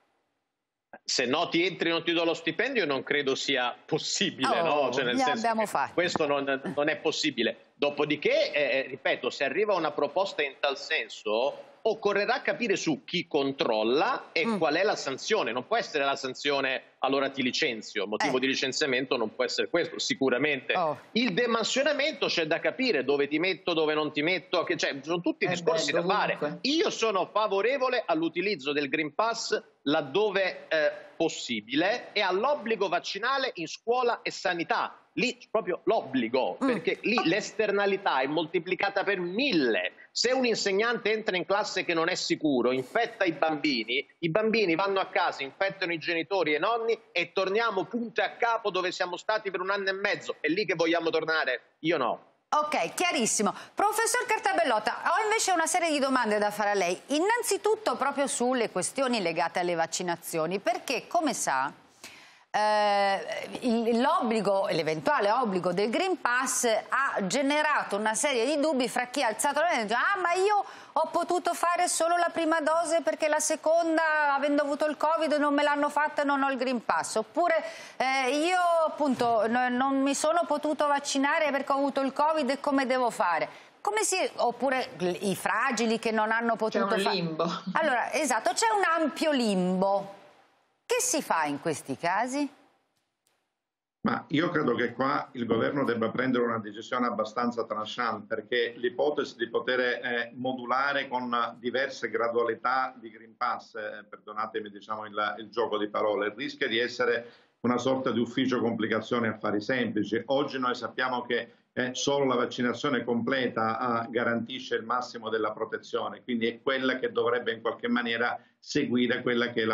Se no ti entri e non ti do lo stipendio non credo sia possibile, no? Cioè, nel senso questo non è possibile. Dopodiché, ripeto, se arriva una proposta in tal senso, occorrerà capire su chi controlla e qual è la sanzione. Non può essere la sanzione allora ti licenzio, motivo di licenziamento non può essere questo, sicuramente. Il demansionamento c'è da capire, dove ti metto, dove non ti metto, cioè, sono tutti discorsi da fare. Io sono favorevole all'utilizzo del Green Pass laddove possibile e all'obbligo vaccinale in scuola e sanità. Lì proprio l'obbligo, perché lì l'esternalità è moltiplicata per 1000. Se un insegnante entra in classe che non è sicuro, infetta i bambini vanno a casa, infettano i genitori e i nonni e torniamo punto a capo dove siamo stati per 1 anno e mezzo. È lì che vogliamo tornare? Io no. Ok, chiarissimo. Professor Cartabellotta, ho invece una serie di domande da fare a lei. Innanzitutto proprio sulle questioni legate alle vaccinazioni, perché come sa l'eventuale obbligo del Green Pass ha generato una serie di dubbi fra chi ha alzato la mano e ha detto: ah, ma io ho potuto fare solo la prima dose perché la seconda, avendo avuto il Covid, non me l'hanno fatta e non ho il Green Pass, oppure io appunto non mi sono potuto vaccinare perché ho avuto il Covid e come devo fare? Oppure i fragili che non hanno potuto fare. C'è un limbo. Allora, esatto, c'è un ampio limbo. Che si fa in questi casi? Ma io credo che qua il governo debba prendere una decisione abbastanza tranchant, perché l'ipotesi di poter modulare con diverse gradualità di Green Pass, perdonatemi diciamo il gioco di parole, rischia di essere una sorta di ufficio complicazioni affari semplici. Oggi noi sappiamo che solo la vaccinazione completa garantisce il massimo della protezione, quindi è quella che dovrebbe in qualche maniera seguire quella che è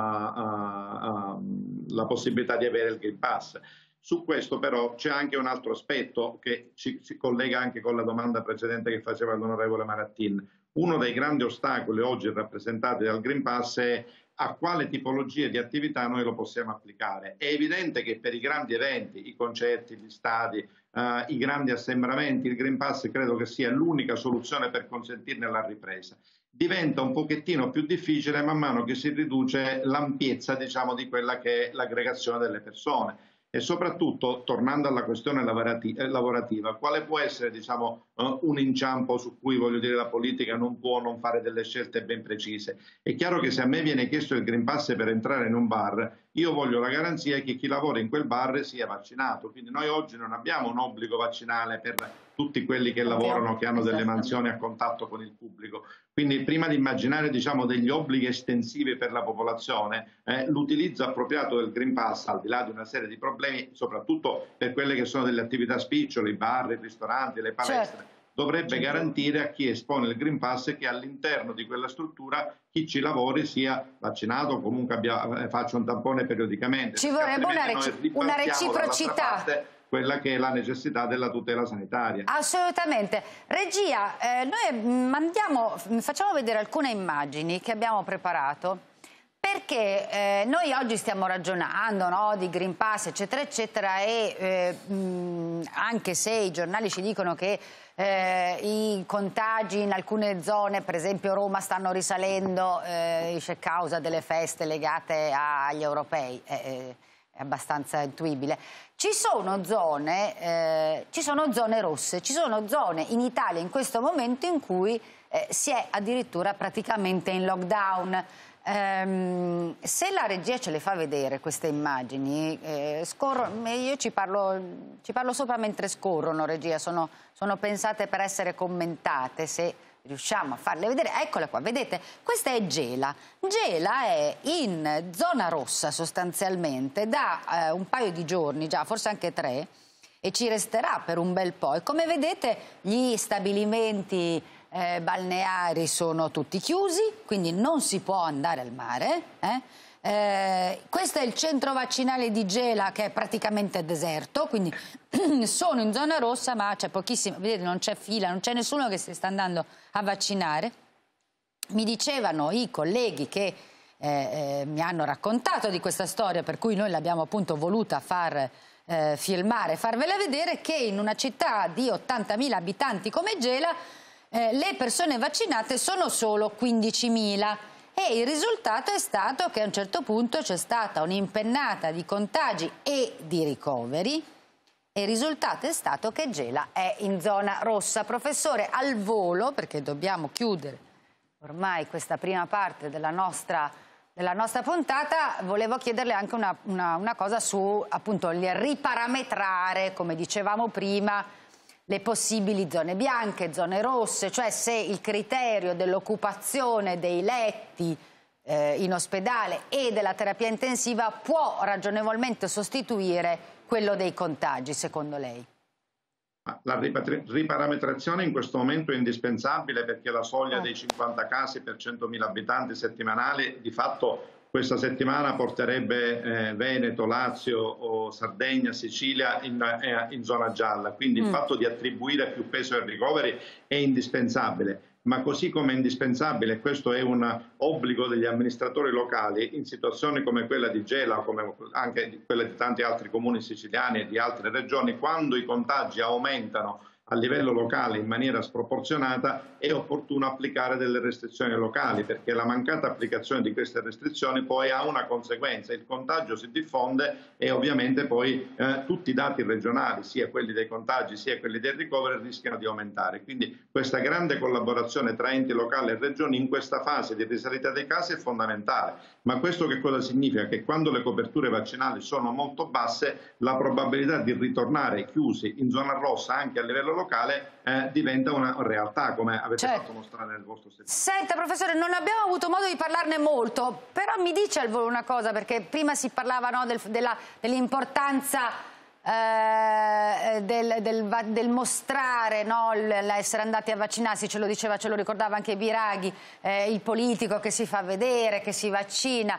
la possibilità di avere il Green Pass. Su questo però c'è anche un altro aspetto che si collega anche con la domanda precedente che faceva l'onorevole Marattin. Uno dei grandi ostacoli oggi rappresentati dal Green Pass è a quale tipologie di attività noi lo possiamo applicare. È evidente che per i grandi eventi, i concerti, gli stadi, i grandi assembramenti, il Green Pass credo che sia l'unica soluzione per consentirne la ripresa. Diventa un pochettino più difficile man mano che si riduce l'ampiezza, diciamo, di quella che è l'aggregazione delle persone. E soprattutto, tornando alla questione lavorativa, quale può essere, diciamo, un inciampo su cui, voglio dire, la politica non può non fare delle scelte ben precise? È chiaro che se a me viene chiesto il Green Pass per entrare in un bar, io voglio la garanzia che chi lavora in quel bar sia vaccinato. Quindi noi oggi non abbiamo un obbligo vaccinale per tutti quelli che lavorano, che hanno delle mansioni a contatto con il pubblico. Quindi prima di immaginare, diciamo, degli obblighi estensivi per la popolazione, l'utilizzo appropriato del Green Pass, al di là di una serie di problemi, soprattutto per quelle che sono delle attività spicciole, i bar, i ristoranti, le palestre, dovrebbe garantire a chi espone il Green Pass che all'interno di quella struttura chi ci lavori sia vaccinato o comunque faccia un tampone periodicamente. Ci vorrebbe una reciprocità. Quella che è la necessità della tutela sanitaria. Assolutamente. Regia, noi facciamo vedere alcune immagini che abbiamo preparato, perché noi oggi stiamo ragionando, no, di Green Pass eccetera eccetera, e anche se i giornali ci dicono che i contagi in alcune zone, per esempio Roma, stanno risalendo a causa delle feste legate agli europei, è abbastanza intuibile. Ci sono zone rosse, ci sono zone in Italia in questo momento in cui si è addirittura praticamente in lockdown. Se la regia ce le fa vedere queste immagini, io ci parlo sopra mentre scorrono, regia, sono pensate per essere commentate, se riusciamo a farle vedere. Eccole qua, vedete, questa è Gela. Gela è in zona rossa sostanzialmente da un paio di giorni già, forse anche 3, e ci resterà per un bel po'. E come vedete gli stabilimenti balneari sono tutti chiusi, quindi non si può andare al mare. Questo è il centro vaccinale di Gela, che è praticamente deserto, quindi sono in zona rossa, ma c'è pochissimo, vedete, non c'è fila, non c'è nessuno che si sta andando a vaccinare. Mi dicevano i colleghi che mi hanno raccontato di questa storia, per cui noi l'abbiamo appunto voluta far filmare, farvela vedere, che in una città di 80.000 abitanti come Gela le persone vaccinate sono solo 15.000. E il risultato è stato che a un certo punto c'è stata un'impennata di contagi e di ricoveri, e il risultato è stato che Gela è in zona rossa. Professore, al volo, perché dobbiamo chiudere ormai questa prima parte della nostra puntata, volevo chiederle anche una cosa su appunto il riparametrare, come dicevamo prima, le possibili zone bianche, zone rosse, cioè se il criterio dell'occupazione dei letti in ospedale e della terapia intensiva può ragionevolmente sostituire quello dei contagi, secondo lei? La riparametrazione in questo momento è indispensabile, perché la soglia dei 50 casi per 100.000 abitanti settimanali di fatto questa settimana porterebbe Veneto, Lazio, o Sardegna, Sicilia in zona gialla, quindi il fatto di attribuire più peso ai ricoveri è indispensabile. Ma così come è indispensabile, questo è un obbligo degli amministratori locali, in situazioni come quella di Gela, come anche quella di tanti altri comuni siciliani e di altre regioni, quando i contagi aumentano a livello locale in maniera sproporzionata, è opportuno applicare delle restrizioni locali, perché la mancata applicazione di queste restrizioni poi ha una conseguenza: il contagio si diffonde e ovviamente poi tutti i dati regionali, sia quelli dei contagi sia quelli dei ricoveri, rischiano di aumentare. Quindi questa grande collaborazione tra enti locali e regioni in questa fase di risalita dei casi è fondamentale. Ma questo che cosa significa? Che quando le coperture vaccinali sono molto basse, la probabilità di ritornare chiusi in zona rossa anche a livello locale diventa una realtà, come avete fatto mostrare nel vostro servizio. Senta, professore, non abbiamo avuto modo di parlarne molto, però mi dice al volo una cosa, perché prima si parlava, no, dell'importanza del mostrare, no, l'essere andati a vaccinarsi, ce lo diceva, ce lo ricordava anche Biraghi, il politico che si fa vedere, che si vaccina.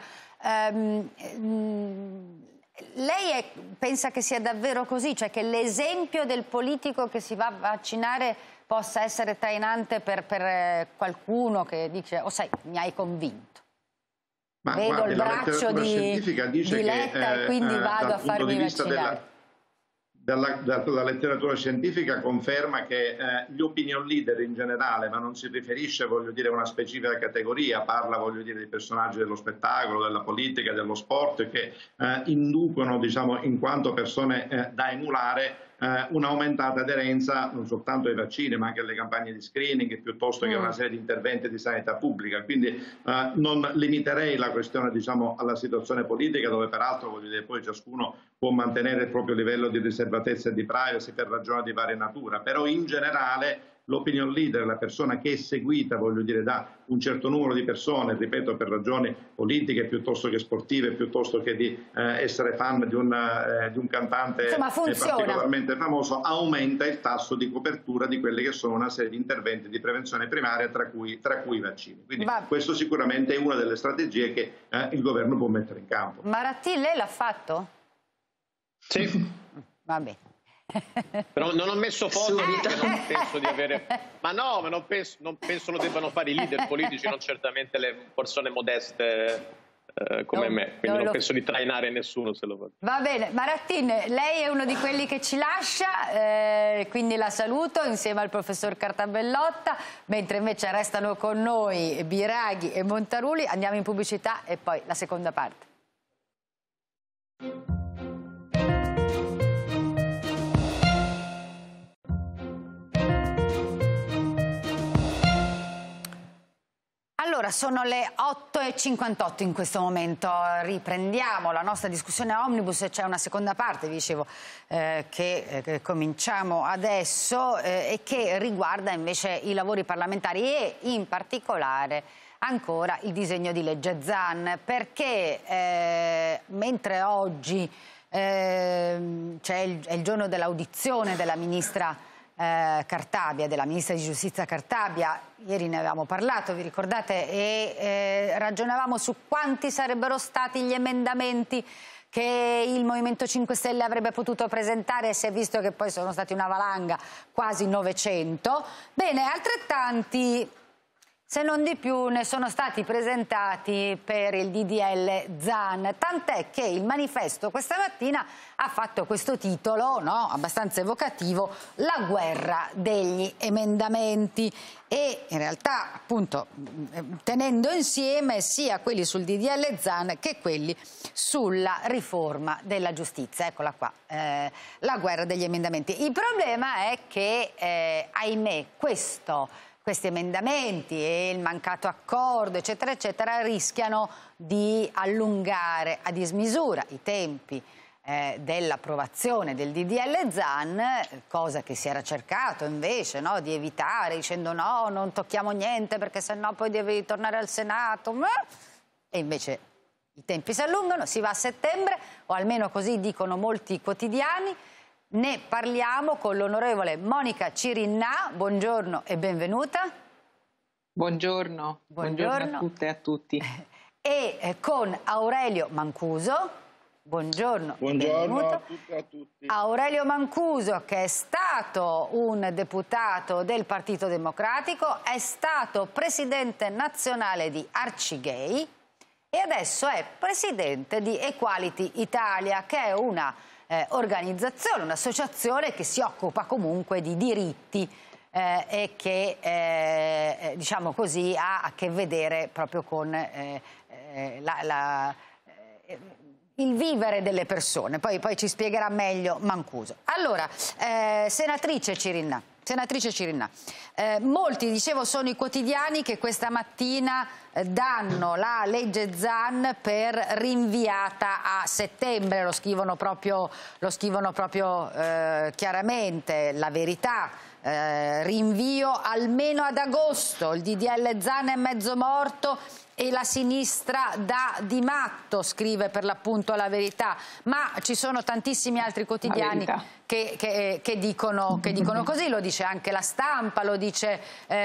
Lei pensa che sia davvero così? Cioè che l'esempio del politico che si va a vaccinare possa essere trainante per qualcuno che dice: oh sai, mi hai convinto. Ma vedo guardi, il braccio di Letta e quindi vado a farmi vaccinare. La letteratura scientifica conferma che gli opinion leader in generale, ma non si riferisce, voglio dire, a una specifica categoria, parla, voglio dire, di personaggi dello spettacolo, della politica, dello sport, che inducono, diciamo, in quanto persone da emulare, un'aumentata aderenza non soltanto ai vaccini ma anche alle campagne di screening, piuttosto che a una serie di interventi di sanità pubblica. Quindi non limiterei la questione, diciamo, alla situazione politica, dove peraltro, voglio dire, poi ciascuno può mantenere il proprio livello di riservatezza e di privacy per ragioni di varia natura, però in generale l'opinion leader, la persona che è seguita, voglio dire, da un certo numero di persone, ripeto, per ragioni politiche piuttosto che sportive, piuttosto che di essere fan di un cantante particolarmente famoso, aumenta il tasso di copertura di quelle che sono una serie di interventi di prevenzione primaria, tra cui i vaccini. Quindi questo sicuramente è una delle strategie che il governo può mettere in campo. Marattin, lei l'ha fatto? Sì. Va bene. Però non ho messo fondi perché non penso di avere... Ma no, ma non penso lo debbano fare i leader politici, non certamente le persone modeste come me, quindi non penso di trainare nessuno se lo faccio. Va bene, Marattin, lei è uno di quelli che ci lascia, quindi la saluto insieme al professor Cartabellotta, mentre invece restano con noi Biraghi e Montaruli. Andiamo in pubblicità e poi la seconda parte. Allora, sono le 8:58 in questo momento, riprendiamo la nostra discussione Omnibus e c'è una seconda parte, vi dicevo, che cominciamo adesso e che riguarda invece i lavori parlamentari e in particolare ancora il disegno di legge Zan, perché mentre oggi è il giorno dell'audizione della ministra Cartabia, della ministra di giustizia Cartabia, ieri ne avevamo parlato, vi ricordate, e ragionavamo su quanti sarebbero stati gli emendamenti che il Movimento 5 Stelle avrebbe potuto presentare, e si è visto che poi sono stati una valanga, quasi 900. Bene, altrettanti, se non di più, ne sono stati presentati per il DDL Zan, tant'è che il Manifesto questa mattina ha fatto questo titolo, no, abbastanza evocativo: la guerra degli emendamenti, e in realtà appunto tenendo insieme sia quelli sul DDL Zan che quelli sulla riforma della giustizia. Eccola qua, la guerra degli emendamenti. Il problema è che ahimè questi emendamenti e il mancato accordo, eccetera, eccetera, rischiano di allungare a dismisura i tempi dell'approvazione del DDL Zan, cosa che si era cercato invece, no, di evitare, dicendo no, non tocchiamo niente perché sennò poi devi tornare al Senato. E invece i tempi si allungano, si va a settembre, o almeno così dicono molti quotidiani. Ne parliamo con l'onorevole Monica Cirinnà. Buongiorno e benvenuta. Buongiorno. Buongiorno a tutte e a tutti. E con Aurelio Mancuso. Buongiorno. Buongiorno a tutte e a tutti. Aurelio Mancuso, che è stato un deputato del Partito Democratico, è stato presidente nazionale di Arcigay e adesso è presidente di Equality Italia, che è una organizzazione, un'associazione che si occupa comunque di diritti e che, diciamo così, ha a che vedere proprio con il vivere delle persone. Poi ci spiegherà meglio Mancuso. Allora, senatrice Cirinnà, molti, dicevo, sono i quotidiani che questa mattina danno la legge Zan per rinviata a settembre, lo scrivono proprio chiaramente. La Verità, rinvio almeno ad agosto, il DDL Zan è mezzo morto e la sinistra dà di matto, scrive per l'appunto La Verità, ma ci sono tantissimi altri quotidiani che dicono così. Lo dice anche La Stampa, lo dice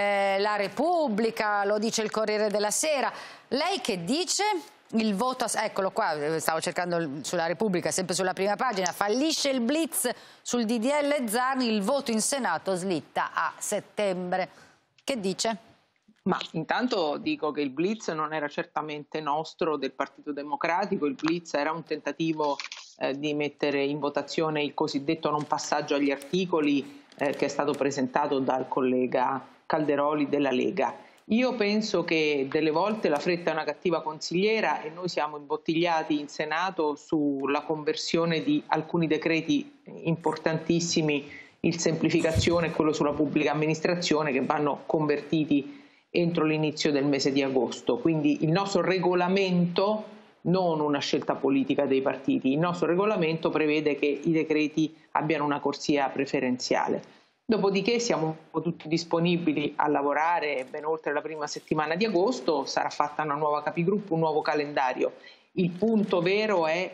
La Repubblica, lo dice il Corriere della Sera. Lei che dice? Il voto, eccolo qua, stavo cercando sulla Repubblica, sempre sulla prima pagina, fallisce il blitz sul DDL Zan, il voto in Senato slitta a settembre. Che dice? Ma intanto dico che il blitz non era certamente nostro, del Partito Democratico. Il blitz era un tentativo di mettere in votazione il cosiddetto non passaggio agli articoli che è stato presentato dal collega Calderoli della Lega. Io penso che delle volte la fretta è una cattiva consigliera e noi siamo imbottigliati in Senato sulla conversione di alcuni decreti importantissimi, il semplificazione e quello sulla pubblica amministrazione, che vanno convertiti entro l'inizio del mese di agosto. Quindi il nostro regolamento, non una scelta politica dei partiti, il nostro regolamento prevede che i decreti abbiano una corsia preferenziale. Dopodiché siamo tutti disponibili a lavorare ben oltre la prima settimana di agosto, sarà fatta una nuova capigruppo, un nuovo calendario. Il punto vero è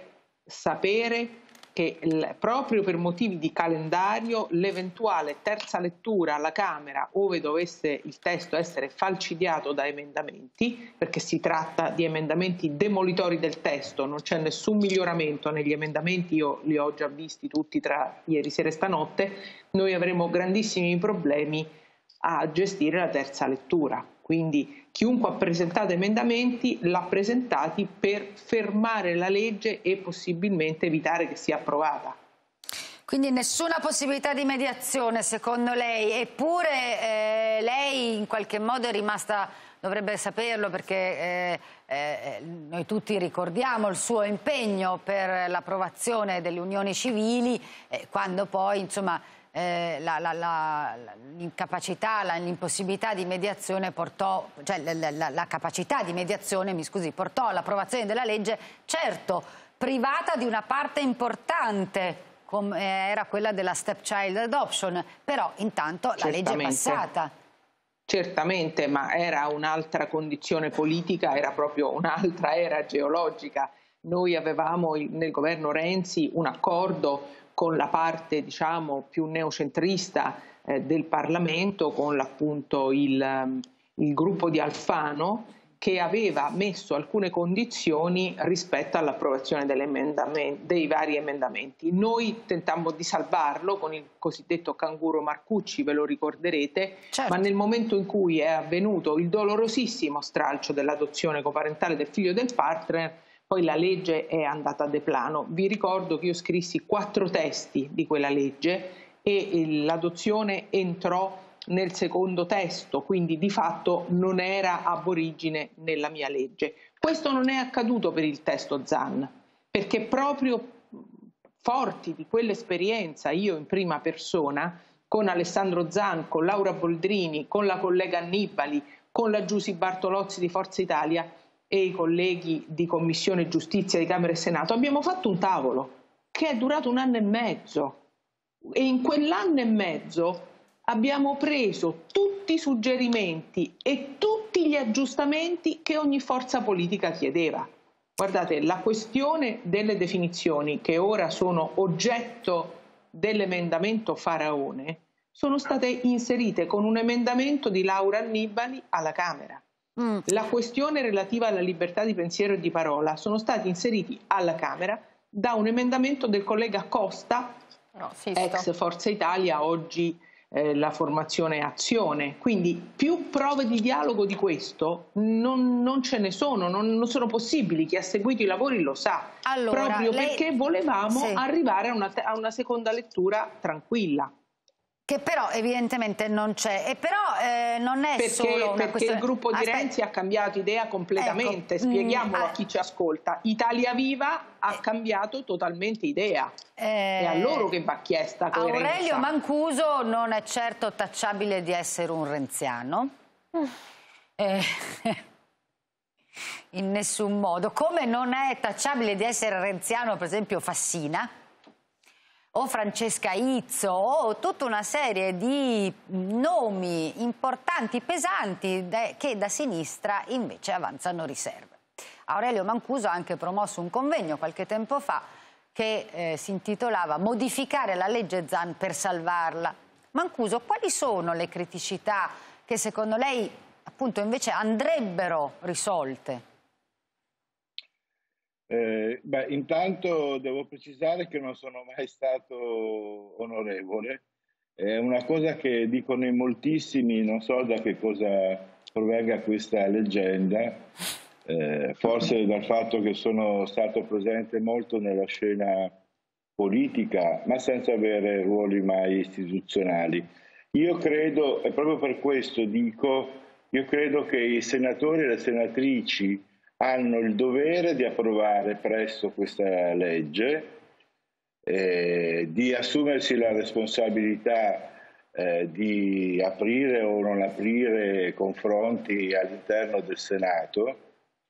sapere che proprio per motivi di calendario l'eventuale terza lettura alla Camera, ove dovesse il testo essere falcidiato da emendamenti, perché si tratta di emendamenti demolitori del testo, non c'è nessun miglioramento negli emendamenti, io li ho già visti tutti tra ieri sera e stanotte, noi avremo grandissimi problemi a gestire la terza lettura. Quindi chiunque ha presentato emendamenti l'ha presentati per fermare la legge e possibilmente evitare che sia approvata. Quindi nessuna possibilità di mediazione secondo lei, eppure lei in qualche modo è rimasta, dovrebbe saperlo perché noi tutti ricordiamo il suo impegno per l'approvazione delle unioni civili, quando poi insomma l'incapacità, l'impossibilità di mediazione portò, cioè la capacità di mediazione, mi scusi, portò all'approvazione della legge, certo privata di una parte importante come era quella della stepchild adoption, però intanto la legge è passata. Certamente, ma era un'altra condizione politica, era proprio un'altra era geologica. Noi avevamo nel governo Renzi un accordo con la parte, diciamo, più neocentrista del Parlamento, con appunto il gruppo di Alfano, che aveva messo alcune condizioni rispetto all'approvazione dei vari emendamenti. Noi tentammo di salvarlo con il cosiddetto canguro Marcucci, ve lo ricorderete, certo. Ma nel momento in cui è avvenuto il dolorosissimo stralcio dell'adozione coparentale del figlio del partner, poi la legge è andata a deplano. Vi ricordo che io scrissi 4 testi di quella legge e l'adozione entrò nel secondo testo, quindi di fatto non era ab origine nella mia legge. Questo non è accaduto per il testo Zan, perché proprio forti di quell'esperienza, io in prima persona, con Alessandro Zan, con Laura Boldrini, con la collega Annibali, con la Giusy Bartolozzi di Forza Italia e i colleghi di Commissione Giustizia di Camera e Senato, abbiamo fatto un tavolo che è durato 1 anno e mezzo e in quell'anno e mezzo abbiamo preso tutti i suggerimenti e tutti gli aggiustamenti che ogni forza politica chiedeva. Guardate, la questione delle definizioni che ora sono oggetto dell'emendamento Faraone sono state inserite con un emendamento di Laura Annibali alla Camera. La questione relativa alla libertà di pensiero e di parola sono stati inseriti alla Camera da un emendamento del collega Costa, ex Forza Italia, oggi la formazione Azione. Quindi più prove di dialogo di questo non ce ne sono, non sono possibili. Chi ha seguito i lavori lo sa, allora, proprio perché volevamo arrivare a una seconda lettura tranquilla. Che però evidentemente non c'è, e però non è solo una perché il gruppo di Renzi ha cambiato idea completamente, spieghiamolo a chi ci ascolta. Italia Viva ha cambiato totalmente idea, è a loro che va chiesta coerenza. Aurelio Mancuso non è certo tacciabile di essere un renziano, in nessun modo, come non è tacciabile di essere renziano per esempio Fassina o Francesca Izzo, o tutta una serie di nomi importanti, pesanti, che da sinistra invece avanzano riserve. Aurelio Mancuso ha anche promosso un convegno qualche tempo fa che si intitolava "Modificare la legge Zan per salvarla". Mancuso, quali sono le criticità che secondo lei appunto invece andrebbero risolte? Intanto devo precisare che non sono mai stato onorevole. È una cosa che dicono in moltissimi, non so da che cosa provenga questa leggenda, forse dal fatto che sono stato presente molto nella scena politica, ma senza avere ruoli mai istituzionali. Io credo, e proprio per questo dico, io credo che i senatori e le senatrici hanno il dovere di approvare presto questa legge, di assumersi la responsabilità di aprire o non aprire confronti all'interno del Senato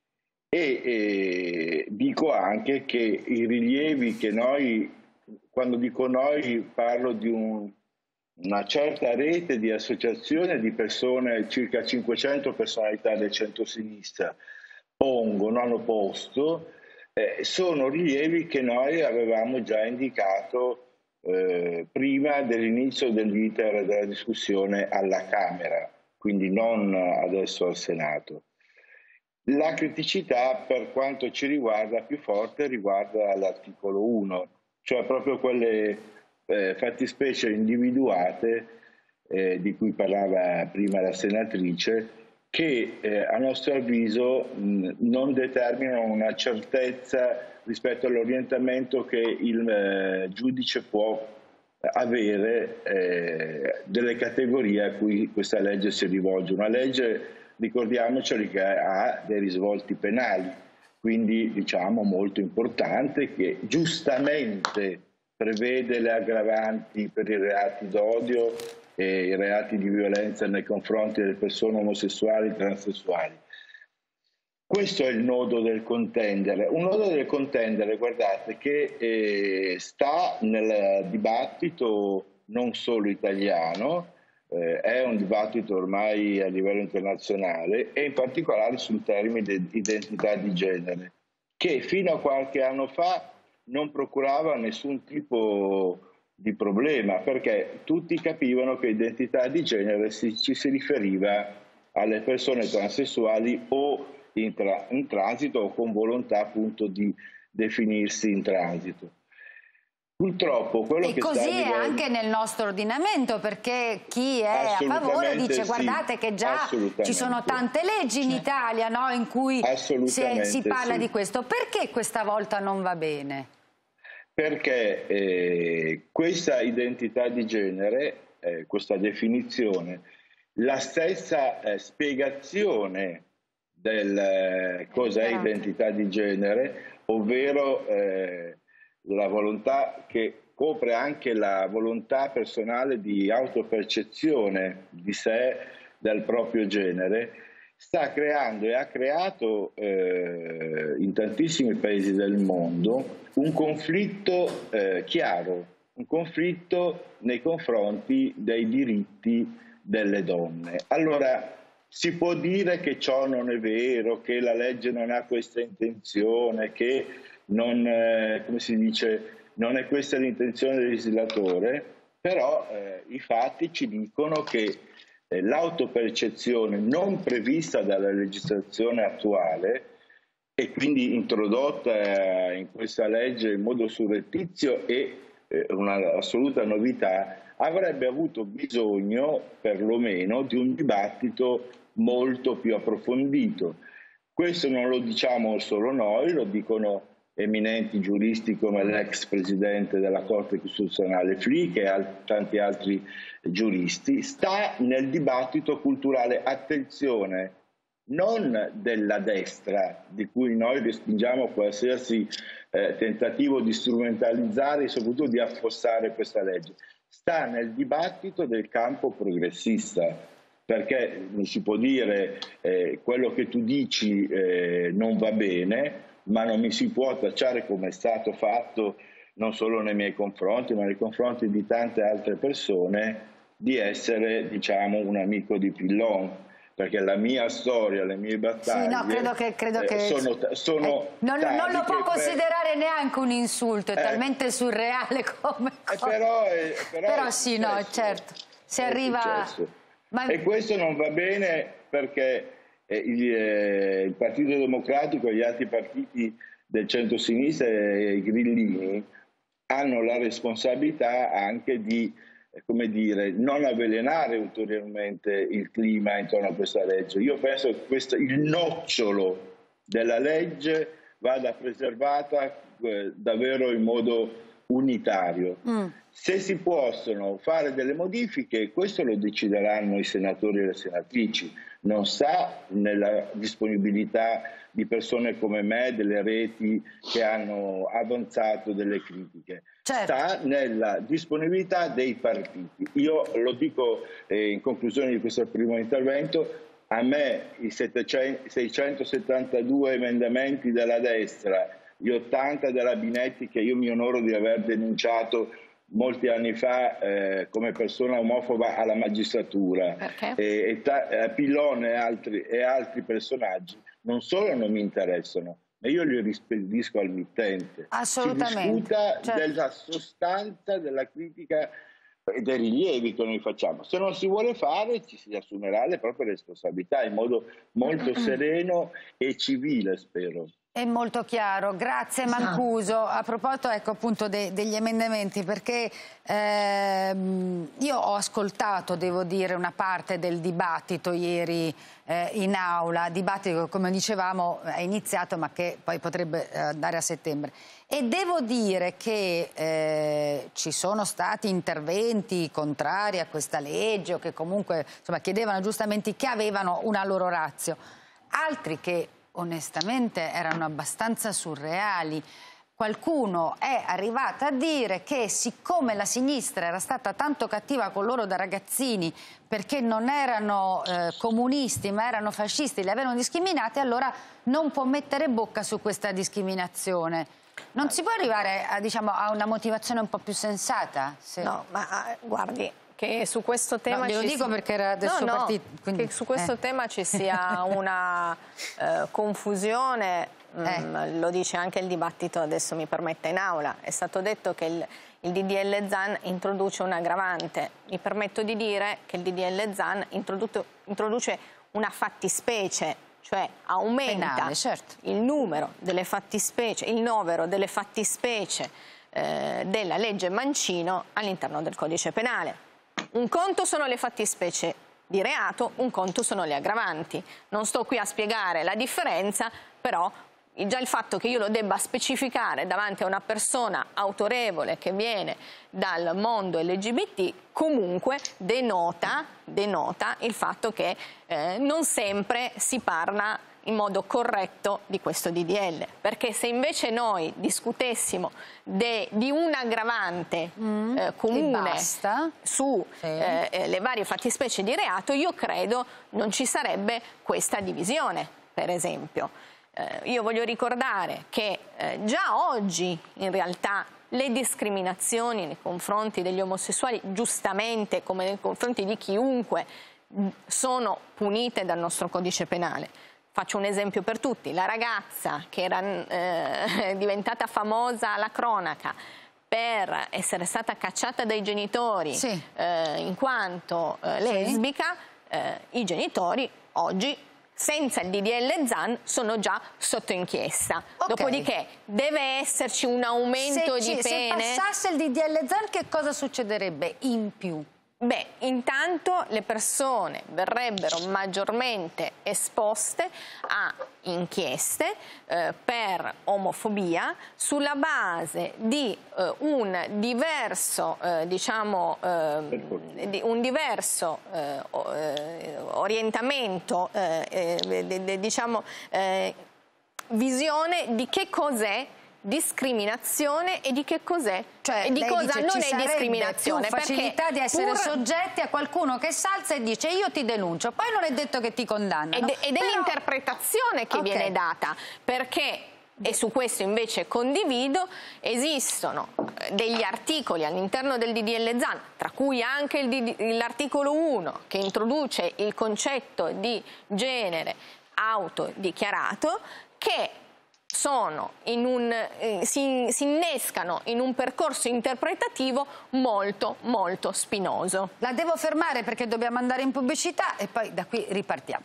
e dico anche che i rilievi che noi, quando dico noi parlo di una certa rete di associazioni di persone, circa 500 personalità del centro-sinistra, hanno posto, sono rilievi che noi avevamo già indicato prima dell'inizio dell'iter della discussione alla Camera, quindi non adesso al Senato. La criticità, per quanto ci riguarda, più forte riguarda l'articolo 1, cioè proprio quelle fattispecie individuate di cui parlava prima la senatrice, che a nostro avviso non determinano una certezza rispetto all'orientamento che il giudice può avere delle categorie a cui questa legge si rivolge. Una legge, ricordiamoceli, che ha dei risvolti penali, quindi diciamo molto importante, che giustamente prevede le aggravanti per i reati d'odio e i reati di violenza nei confronti delle persone omosessuali e transessuali. Questo è il nodo del contendere. Un nodo del contendere, guardate, che sta nel dibattito non solo italiano, è un dibattito ormai a livello internazionale e in particolare sul termine di identità di genere, che fino a qualche anno fa non procurava nessun tipo di problema, perché tutti capivano che identità di genere ci si riferiva alle persone transessuali o in transito o con volontà appunto di definirsi in transito. Purtroppo quello che così è anche nel nostro ordinamento, perché chi è a favore dice guardate che già ci sono tante leggi in Italia, no, in cui si parla di questo. Perché questa volta non va bene? Perché questa identità di genere, questa definizione, la stessa spiegazione del cos'è identità di genere, ovvero la volontà che copre anche la volontà personale di autopercezione di sé, del proprio genere, sta creando e ha creato in tantissimi paesi del mondo un conflitto chiaro, un conflitto nei confronti dei diritti delle donne. Allora, si può dire che ciò non è vero, che la legge non ha questa intenzione, che non, come si dice, non è questa l'intenzione del legislatore, però i fatti ci dicono che l'autopercezione non prevista dalla legislazione attuale e quindi introdotta in questa legge in modo surrettizio e un'assoluta novità, avrebbe avuto bisogno perlomeno di un dibattito molto più approfondito. Questo non lo diciamo solo noi, lo dicono eminenti giuristi come l'ex presidente della Corte Costituzionale Flick e tanti altri giuristi. Sta nel dibattito culturale, attenzione, non della destra, di cui noi respingiamo qualsiasi tentativo di strumentalizzare e soprattutto di affossare questa legge. Sta nel dibattito del campo progressista, perché mi si può dire quello che tu dici non va bene, ma non mi si può tacciare, come è stato fatto non solo nei miei confronti, ma nei confronti di tante altre persone, di essere, diciamo, un amico di Pillon. Perché la mia storia, le mie battaglie sì, no, credo che sono non lo può considerare neanche un insulto, è talmente surreale come però sì, no, certo, si arriva... E questo non va bene perché il Partito Democratico e gli altri partiti del centro-sinistra e i grillini hanno la responsabilità anche di, come dire, non avvelenare ulteriormente il clima intorno a questa legge. Io penso che il nocciolo della legge vada preservata davvero in modo unitario. Se si possono fare delle modifiche, questo lo decideranno i senatori e le senatrici. Non sta nella disponibilità di persone come me, delle reti che hanno avanzato delle critiche. Certo. Sta nella disponibilità dei partiti. Io lo dico in conclusione di questo primo intervento, a me i 672 emendamenti della destra, gli 80 della Binetti che io mi onoro di aver denunciato molti anni fa come persona omofoba alla magistratura, Pillon e altri personaggi, non solo non mi interessano, ma io li rispedisco al mittente. Assolutamente. Si discuta certo. della sostanza della critica e dei rilievi che noi facciamo. Se non si vuole fare, ci si assumerà le proprie responsabilità in modo molto sereno e civile, spero. È molto chiaro, grazie Mancuso. A proposito, ecco, appunto degli emendamenti, perché io ho ascoltato, devo dire, una parte del dibattito ieri in aula, dibattito che, come dicevamo, è iniziato ma che poi potrebbe andare a settembre. E devo dire che ci sono stati interventi contrari a questa legge o che comunque, insomma, chiedevano giustamente, che avevano una loro ratio, altri che onestamente erano abbastanza surreali. Qualcuno è arrivato a dire che siccome la sinistra era stata tanto cattiva con loro da ragazzini perché non erano comunisti ma erano fascisti, li avevano discriminati, allora non può mettere bocca su questa discriminazione. Non si può arrivare a, diciamo, a una motivazione un po' più sensata? No, ma guardi, che su questo tema glielo dico perché era del suo partito, quindi... che su questo tema ci sia una confusione, lo dice anche il dibattito, adesso mi permetta, in aula. È stato detto che il DDL Zan introduce un aggravante. Mi permetto di dire che il DDL Zan introduce una fattispecie, cioè aumenta penale, certo, il numero delle fattispecie, il novero delle fattispecie della legge Mancino all'interno del codice penale. Un conto sono le fattispecie di reato, un conto sono le aggravanti. Non sto qui a spiegare la differenza, però già il fatto che io lo debba specificare davanti a una persona autorevole che viene dal mondo LGBT comunque denota il fatto che non sempre si parla in modo corretto di questo DDL, perché se invece noi discutessimo di un aggravante comune su le varie fattispecie di reato, io credo non ci sarebbe questa divisione, per esempio. Io voglio ricordare che già oggi in realtà le discriminazioni nei confronti degli omosessuali, giustamente come nei confronti di chiunque, sono punite dal nostro codice penale. Faccio un esempio per tutti: la ragazza che era diventata famosa alla cronaca per essere stata cacciata dai genitori in quanto lesbica, i genitori oggi, senza il DDL Zan, sono già sotto inchiesta. Dopodiché deve esserci un aumento di pene. Se passasse il DDL Zan, che cosa succederebbe in più? Beh, intanto le persone verrebbero maggiormente esposte a inchieste per omofobia sulla base di un diverso, orientamento, visione di che cos'è discriminazione e di che cos'è, cioè, di cosa non è discriminazione, più facilità di essere soggetti a qualcuno che salza e dice io ti denuncio, poi non è detto che ti condannano. Ed è l'interpretazione che viene data, perché, e su questo invece condivido, esistono degli articoli all'interno del DDL Zan, tra cui anche l'articolo 1 che introduce il concetto di genere autodichiarato, che si innescano in un percorso interpretativo molto molto spinoso. La devo fermare perché dobbiamo andare in pubblicità e poi da qui ripartiamo.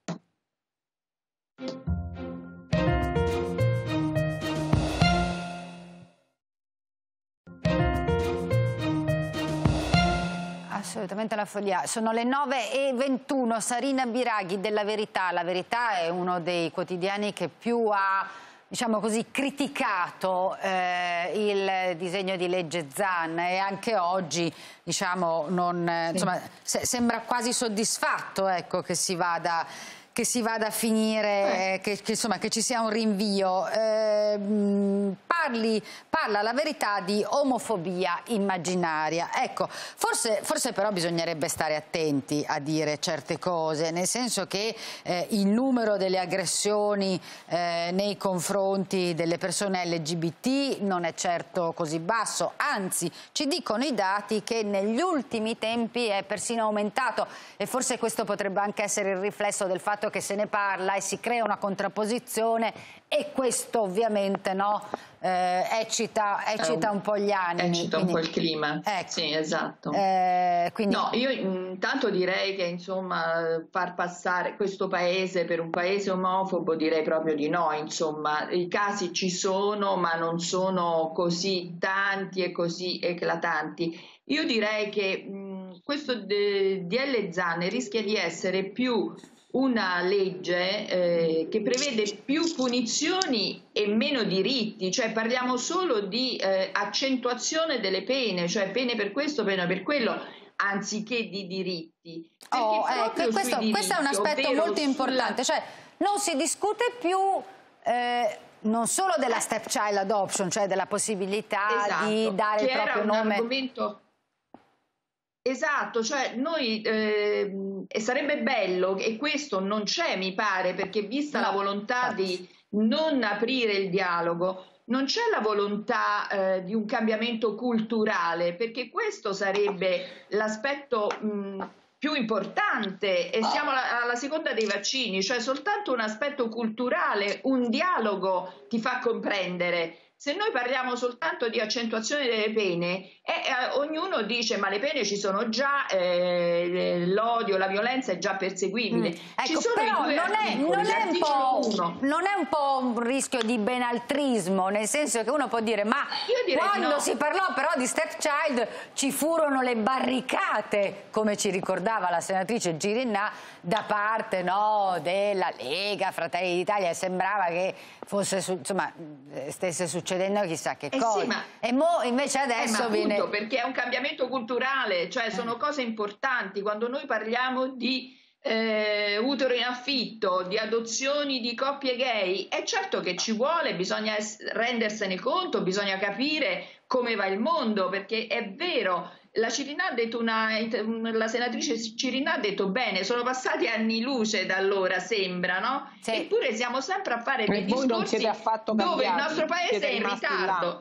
Assolutamente la follia. Sono le 9:21. Sarina Biraghi della Verità. La Verità è uno dei quotidiani che più ha, diciamo così, criticato il disegno di legge Zan, e anche oggi, diciamo, insomma, sembra quasi soddisfatto, ecco, che si vada a finire, che ci sia un rinvio. Parla La Verità di omofobia immaginaria. Ecco, forse però bisognerebbe stare attenti a dire certe cose, nel senso che il numero delle aggressioni nei confronti delle persone LGBT non è certo così basso, anzi ci dicono i dati che negli ultimi tempi è persino aumentato, e forse questo potrebbe anche essere il riflesso del fatto che se ne parla e si crea una contrapposizione, e questo ovviamente eccita un po' gli animi. Eccita un po' il clima, ecco. Sì, esatto. No, io intanto direi che, insomma, far passare questo paese per un paese omofobo direi proprio di no, insomma. I casi ci sono, ma non sono così tanti e così eclatanti. Io direi che questo DL Zan rischia di essere più una legge che prevede più punizioni e meno diritti, cioè parliamo solo di accentuazione delle pene, cioè pene per questo, pene per quello, anziché di diritti. Questo è un aspetto molto importante, cioè non si discute più non solo della stepchild adoption, cioè della possibilità di dare il proprio nome. Esatto, cioè noi sarebbe bello, e questo non c'è, mi pare, perché vista la volontà di non aprire il dialogo, non c'è la volontà di un cambiamento culturale, perché questo sarebbe l'aspetto più importante, e siamo alla seconda dei vaccini, cioè soltanto un aspetto culturale, un dialogo ti fa comprendere. Se noi parliamo soltanto di accentuazione delle pene, ognuno dice ma le pene ci sono già, l'odio, la violenza è già perseguibile. Ci sono però non è un po' un rischio di benaltrismo, nel senso che uno può dire ma quando si parlò però di stepchild ci furono le barricate, come ci ricordava la senatrice Girinà, da parte della Lega, Fratelli d'Italia, sembrava che fosse stesse succedendo chissà che cosa. Sì, e invece adesso viene... Perché è un cambiamento culturale, cioè sono cose importanti. Quando noi parliamo di utero in affitto, di adozioni di coppie gay, è certo che ci vuole, bisogna rendersene conto, bisogna capire come va il mondo, perché è vero, la Cirinnà ha detto la senatrice Cirinnà ha detto bene, sono passati anni luce da allora, sembra, no? Sì. Eppure siamo sempre a fare dei voi non discorsi siete affatto dove cambiati, il nostro paese siete è in ritardo,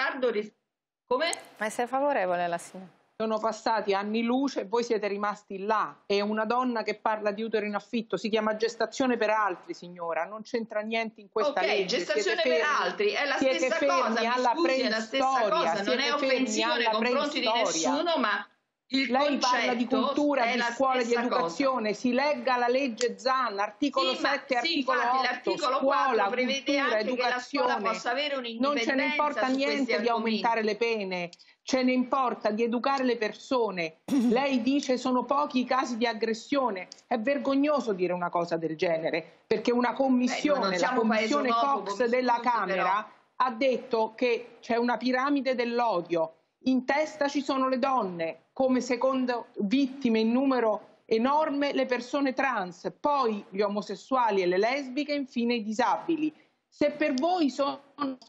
come? Ma sei favorevole alla sinistra? Sono passati anni luce e voi siete rimasti là. È una donna che parla di utero in affitto, si chiama gestazione per altri, signora, non c'entra niente in questa legge. Gestazione per altri è la stessa cosa, mi scusi, è la stessa cosa, non è offensivo nei confronti di nessuno, ma il lei parla di cultura, di scuola, di educazione, si legga la legge Zan, articolo 7, articolo 8, l'articolo scuola, 4 prevede cultura, anche educazione. che la scuola possa avere un'indipendenza. Non ce ne importa niente di aumentare le pene, ce ne importa di educare le persone. Lei dice sono pochi i casi di aggressione, è vergognoso dire una cosa del genere, perché una commissione, la commissione Cox della Camera ha detto che c'è una piramide dell'odio. In testa ci sono le donne, come seconda vittime in numero enorme le persone trans, poi gli omosessuali e le lesbiche, infine i disabili. Se per voi sono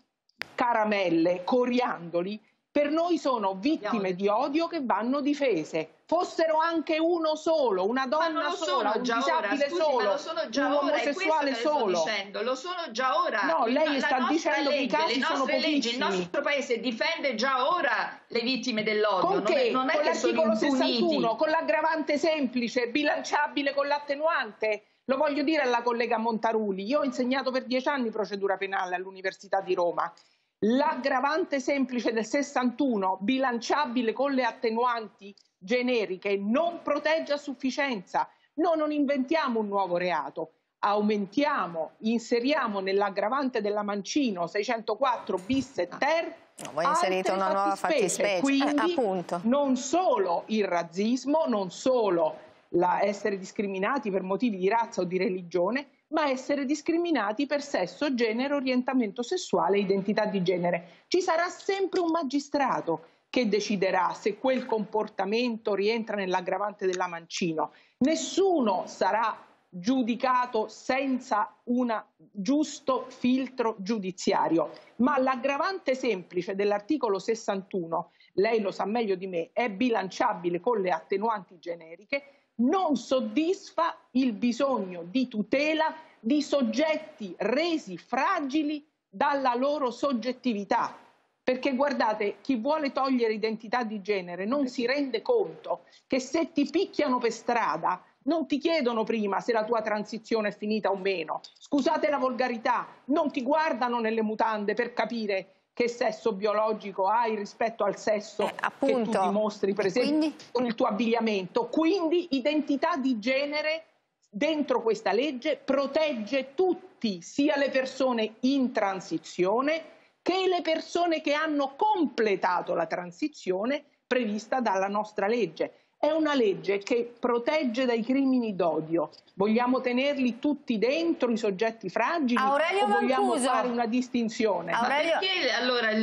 caramelle, coriandoli, per noi sono vittime di odio che vanno difese. Fossero anche uno solo, una donna sola, un disabile solo, un omosessuale solo. Lo sono già ora. No, lei sta dicendo che i casi sono pochissimi. Il nostro paese difende già ora le vittime dell'odio. Con che? Non è con che sono l'articolo impuniti. 61, con l'aggravante semplice, bilanciabile con l'attenuante. Lo voglio dire alla collega Montaruli. Io ho insegnato per 10 anni procedura penale all'Università di Roma. L'aggravante semplice del 61, bilanciabile con le attenuanti generiche, non protegge a sufficienza. Noi non inventiamo un nuovo reato, aumentiamo, inseriamo nell'aggravante della Mancino 604 bis e ter. Voi inserite una nuova fattispecie. Quindi appunto. non solo il razzismo, non solo essere discriminati per motivi di razza o di religione, ma essere discriminati per sesso, genere, orientamento sessuale e identità di genere. Ci sarà sempre un magistrato che deciderà se quel comportamento rientra nell'aggravante della Mancino. Nessuno sarà giudicato senza un giusto filtro giudiziario, ma l'aggravante semplice dell'articolo 61, lei lo sa meglio di me, è bilanciabile con le attenuanti generiche, non soddisfa il bisogno di tutela di soggetti resi fragili dalla loro soggettività. Perché guardate, chi vuole togliere identità di genere non si rende conto che se ti picchiano per strada non ti chiedono prima se la tua transizione è finita o meno. Scusate la volgarità, non ti guardano nelle mutande per capire che sesso biologico hai rispetto al sesso che tu dimostri, per esempio, con il tuo abbigliamento. Quindi identità di genere dentro questa legge protegge tutti, sia le persone in transizione che le persone che hanno completato la transizione prevista dalla nostra legge. È una legge che protegge dai crimini d'odio. Vogliamo tenerli tutti dentro i soggetti fragili o vogliamo fare una distinzione? Ma perché allora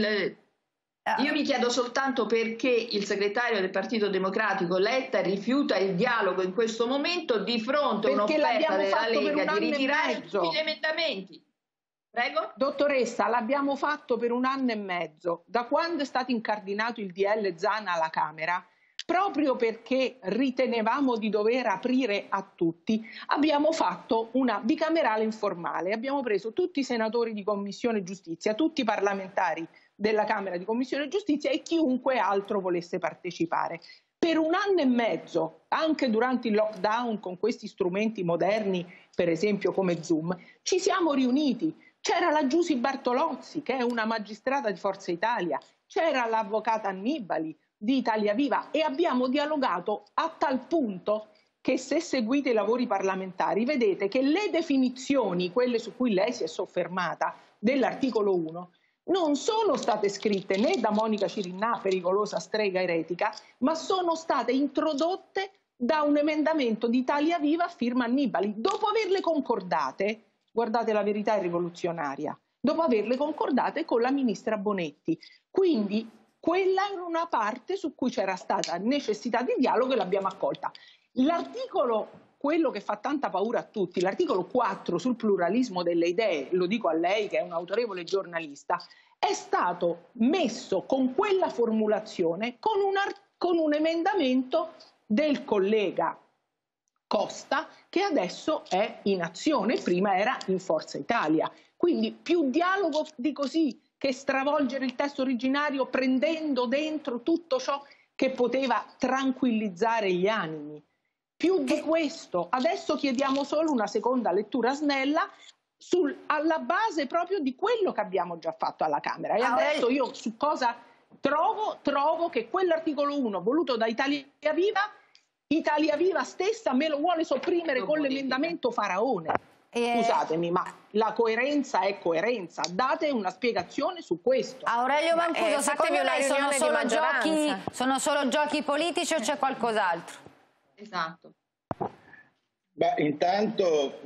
io mi chiedo soltanto perché il segretario del Partito Democratico Letta rifiuta il dialogo in questo momento di fronte a un'offerta della Lega di ritirare tutti gli emendamenti. Prego? Dottoressa, l'abbiamo fatto per 1 anno e mezzo, da quando è stato incardinato il DL Zan alla Camera. Proprio perché ritenevamo di dover aprire a tutti, abbiamo fatto una bicamerale informale. Abbiamo preso tutti i senatori di Commissione Giustizia, tutti i parlamentari della Camera di Commissione Giustizia e chiunque altro volesse partecipare. Per 1 anno e mezzo, anche durante il lockdown con questi strumenti moderni, per esempio come Zoom, ci siamo riuniti. C'era la Giusy Bartolozzi, che è una magistrata di Forza Italia, c'era l'avvocata Annibali di Italia Viva e abbiamo dialogato a tal punto che se seguite i lavori parlamentari vedete che le definizioni, quelle su cui lei si è soffermata, dell'articolo 1, non sono state scritte né da Monica Cirinnà, pericolosa strega eretica, ma sono state introdotte da un emendamento di Italia Viva a firma Annibali. Dopo averle concordate, guardate, la verità è rivoluzionaria, dopo averle concordate con la ministra Bonetti. Quindi quella era una parte su cui c'era stata necessità di dialogo e l'abbiamo accolta. L'articolo quello che fa tanta paura a tutti, l'articolo 4 sul pluralismo delle idee, lo dico a lei che è un autorevole giornalista, è stato messo con quella formulazione con un emendamento del collega Costa, che adesso è in Azione, prima era in Forza Italia. Quindi più dialogo di così, che stravolgere il testo originario prendendo dentro tutto ciò che poteva tranquillizzare gli animi. Più di questo, adesso chiediamo solo una seconda lettura snella alla base proprio di quello che abbiamo già fatto alla Camera. E adesso io su cosa trovo che quell'articolo 1 voluto da Italia Viva stessa me lo vuole sopprimere con l'emendamento Faraone. Scusatemi, ma la coerenza è coerenza. Date una spiegazione su questo. Aurelio Mancuso, secondo lei sono solo giochi politici o c'è qualcos'altro? Esatto. Beh, intanto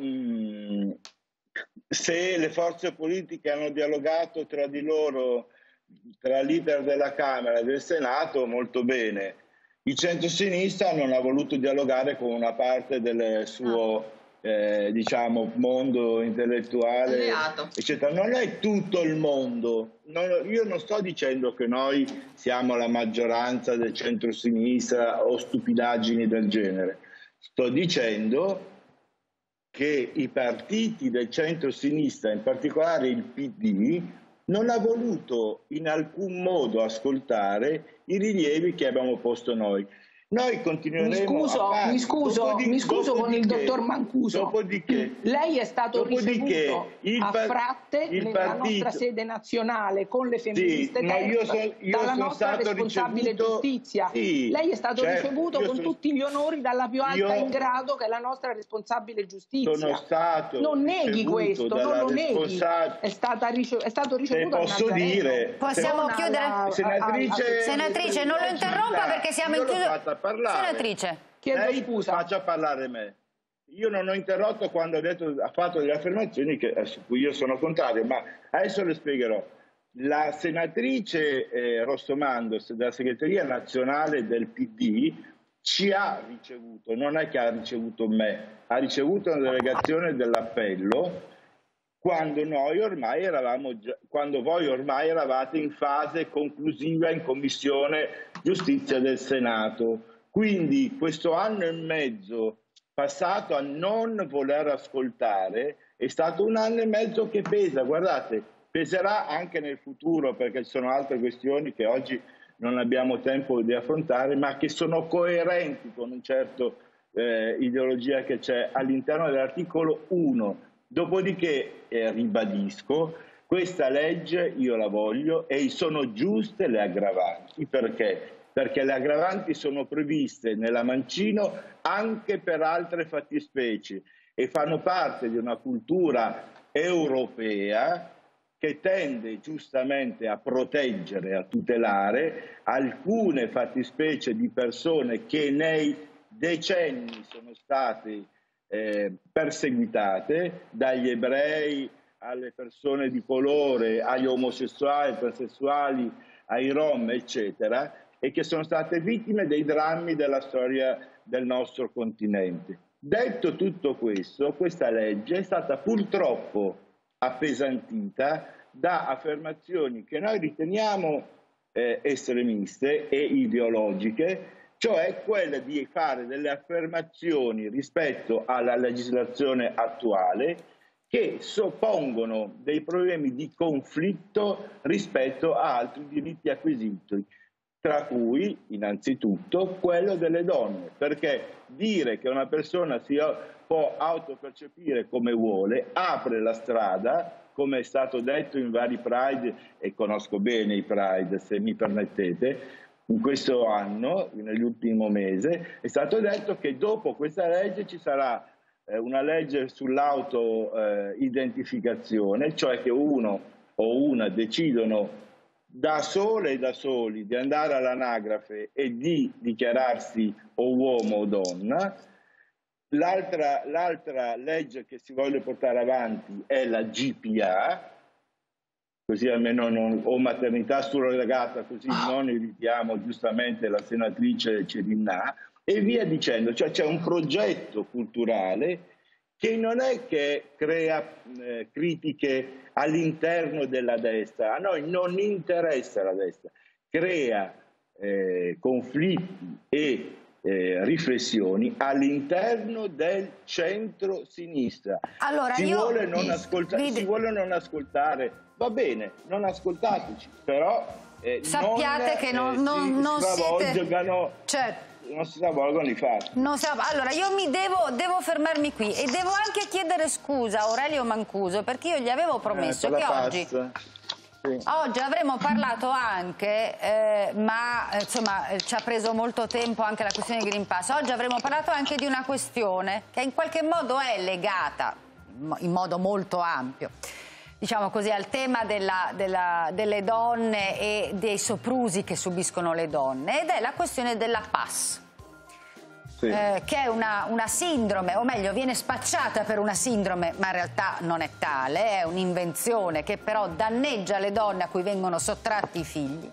se le forze politiche hanno dialogato tra di loro, tra leader della Camera e del Senato, molto bene. Il centro-sinistra non ha voluto dialogare con una parte del suo diciamo mondo intellettuale, eccetera. Non è tutto il mondo. Io non sto dicendo che noi siamo la maggioranza del centro-sinistra o stupidaggini del genere. Sto dicendo che i partiti del centro-sinistra, in particolare il PD, non ha voluto in alcun modo ascoltare i rilievi che abbiamo posto noi. Noi continueremo mi scuso con il dottor Mancuso. Dopodiché, lei è stato ricevuto a Fratte nella nostra sede nazionale con le femministe dalla nostra responsabile giustizia. Sì, lei è stato ricevuto con tutti gli onori dalla più alta in grado, che è la nostra responsabile giustizia. Non neghi questo, non lo neghi. È stato ricevuto. Posso dire, possiamo chiudere? Senatrice, non lo interrompa perché siamo in chiusura. Senatrice, chiedo scusa. Faccia parlare me. Io non ho interrotto quando ha fatto delle affermazioni su cui io sono contrario, ma adesso le spiegherò. La senatrice Rossomando della segreteria nazionale del PD ci ha ricevuto, non è che ha ricevuto me, ha ricevuto una delegazione dell'appello quando noi ormai quando voi ormai eravate in fase conclusiva in Commissione Giustizia del Senato. Quindi questo anno e mezzo passato a non voler ascoltare è stato un anno e mezzo che pesa. Guardate, peserà anche nel futuro, perché ci sono altre questioni che oggi non abbiamo tempo di affrontare, ma che sono coerenti con un certo ideologia che c'è all'interno dell'articolo 1. Dopodiché, ribadisco, questa legge io la voglio e sono giuste le aggravanti. Perché? Perché le aggravanti sono previste nella Mancino anche per altre fattispecie e fanno parte di una cultura europea che tende giustamente a proteggere, a tutelare alcune fattispecie di persone che nei decenni sono state perseguitate, dagli ebrei alle persone di colore, agli omosessuali, transessuali, ai rom, eccetera, e che sono state vittime dei drammi della storia del nostro continente. Detto tutto questo, questa legge è stata purtroppo appesantita da affermazioni che noi riteniamo estremiste e ideologiche, cioè quelle di fare delle affermazioni rispetto alla legislazione attuale che soppongono dei problemi di conflitto rispetto a altri diritti acquisiti, tra cui innanzitutto quello delle donne, perché dire che una persona si può autopercepire come vuole apre la strada, come è stato detto in vari Pride, e conosco bene i Pride, se mi permettete, in questo anno, nell'ultimo mese, è stato detto che dopo questa legge ci sarà una legge sull'auto-identificazione, cioè che uno o una decidono da sole e da soli di andare all'anagrafe e di dichiararsi o uomo o donna. L'altra legge che si vuole portare avanti è la GPA, così almeno o maternità surrogata, così non irritiamo giustamente la senatrice Cirinnà, e via dicendo. Cioè c'è un progetto culturale che non è che crea critiche all'interno della destra, a noi non interessa la destra, crea conflitti e riflessioni all'interno del centro-sinistra. Allora, si vuole non ascoltare, va bene, non ascoltateci, però sappiate che non siete... Certo. Non si stravolgono i fatti. Allora, io devo fermarmi qui e devo anche chiedere scusa a Aurelio Mancuso, perché io gli avevo promesso che oggi avremmo parlato anche, ma insomma ci ha preso molto tempo anche la questione Green Pass, oggi avremmo parlato anche di una questione che in qualche modo è legata, in modo molto ampio, diciamo così, al tema delle donne e dei soprusi che subiscono le donne, ed è la questione della PAS. Che è una sindrome, o meglio viene spacciata per una sindrome, ma in realtà non è tale, è un'invenzione che però danneggia le donne a cui vengono sottratti i figli,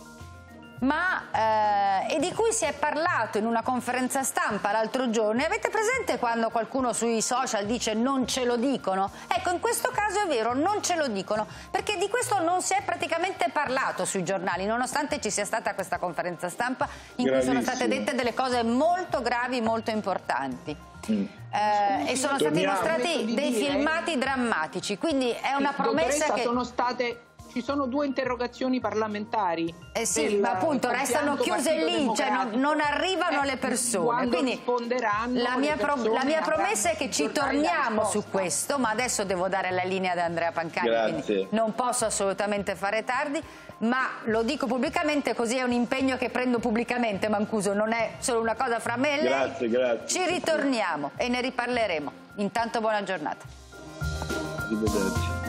e di cui si è parlato in una conferenza stampa l'altro giorno. Avete presente quando qualcuno sui social dice non ce lo dicono? Ecco, in questo caso è vero, non ce lo dicono, perché di questo non si è praticamente parlato sui giornali, nonostante ci sia stata questa conferenza stampa in cui sono state dette delle cose molto gravi, molto importanti. E sono stati mostrati dei filmati drammatici, quindi è una promessa che... Ci sono 2 interrogazioni parlamentari. Sì, ma appunto restano chiuse lì, cioè non arrivano le persone. Quindi la mia promessa è che ci torniamo su questo, ma adesso devo dare la linea ad Andrea Pancani, quindi non posso assolutamente fare tardi, ma lo dico pubblicamente, così è un impegno che prendo pubblicamente, Mancuso, non è solo una cosa fra me e lei. Grazie. Ci ritorniamo e ne riparleremo. Intanto buona giornata. Arrivederci.